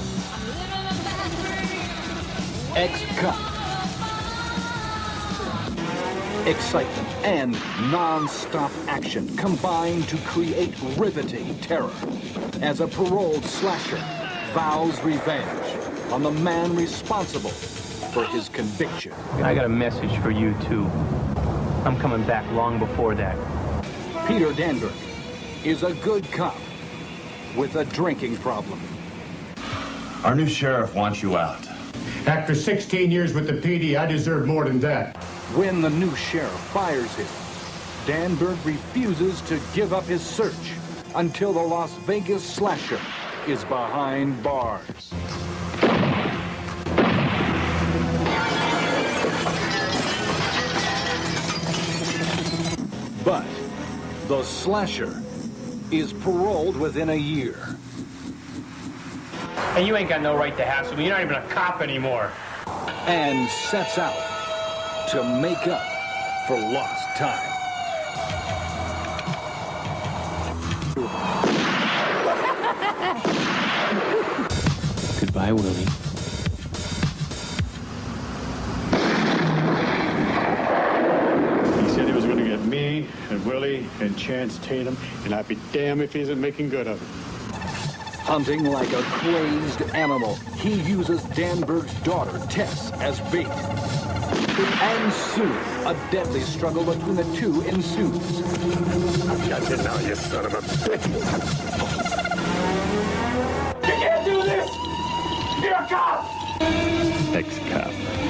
X-Cop. Excitement and non-stop action combine to create riveting terror as a paroled slasher vows revenge on the man responsible for his conviction. I got a message for you, too. I'm coming back long before that. Peter Danberg is a good cop with a drinking problem. Our new sheriff wants you out. After sixteen years with the P D, I deserve more than that. When the new sheriff fires him, Danberg refuses to give up his search until the Las Vegas slasher is behind bars. But the slasher is paroled within a year. And you ain't got no right to hassle me. You're not even a cop anymore. And sets out to make up for lost time. Goodbye, Willie. Willie and Chance Tatum, and I'd be damned if he isn't making good of it. Hunting like a crazed animal, he uses Danberg's daughter, Tess, as bait. And soon, a deadly struggle between the two ensues. I've got you now, you son of a bitch. You can't do this! You're a cop! Ex-cop.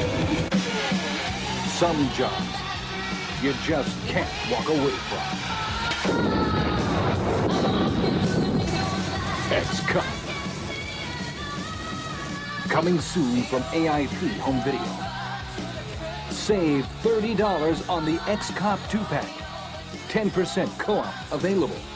Some jobs you just can't walk away from. Ex-cop. Coming soon from A I P Home Video. Save thirty dollars on the Ex-Cop two pack. ten percent co-op available.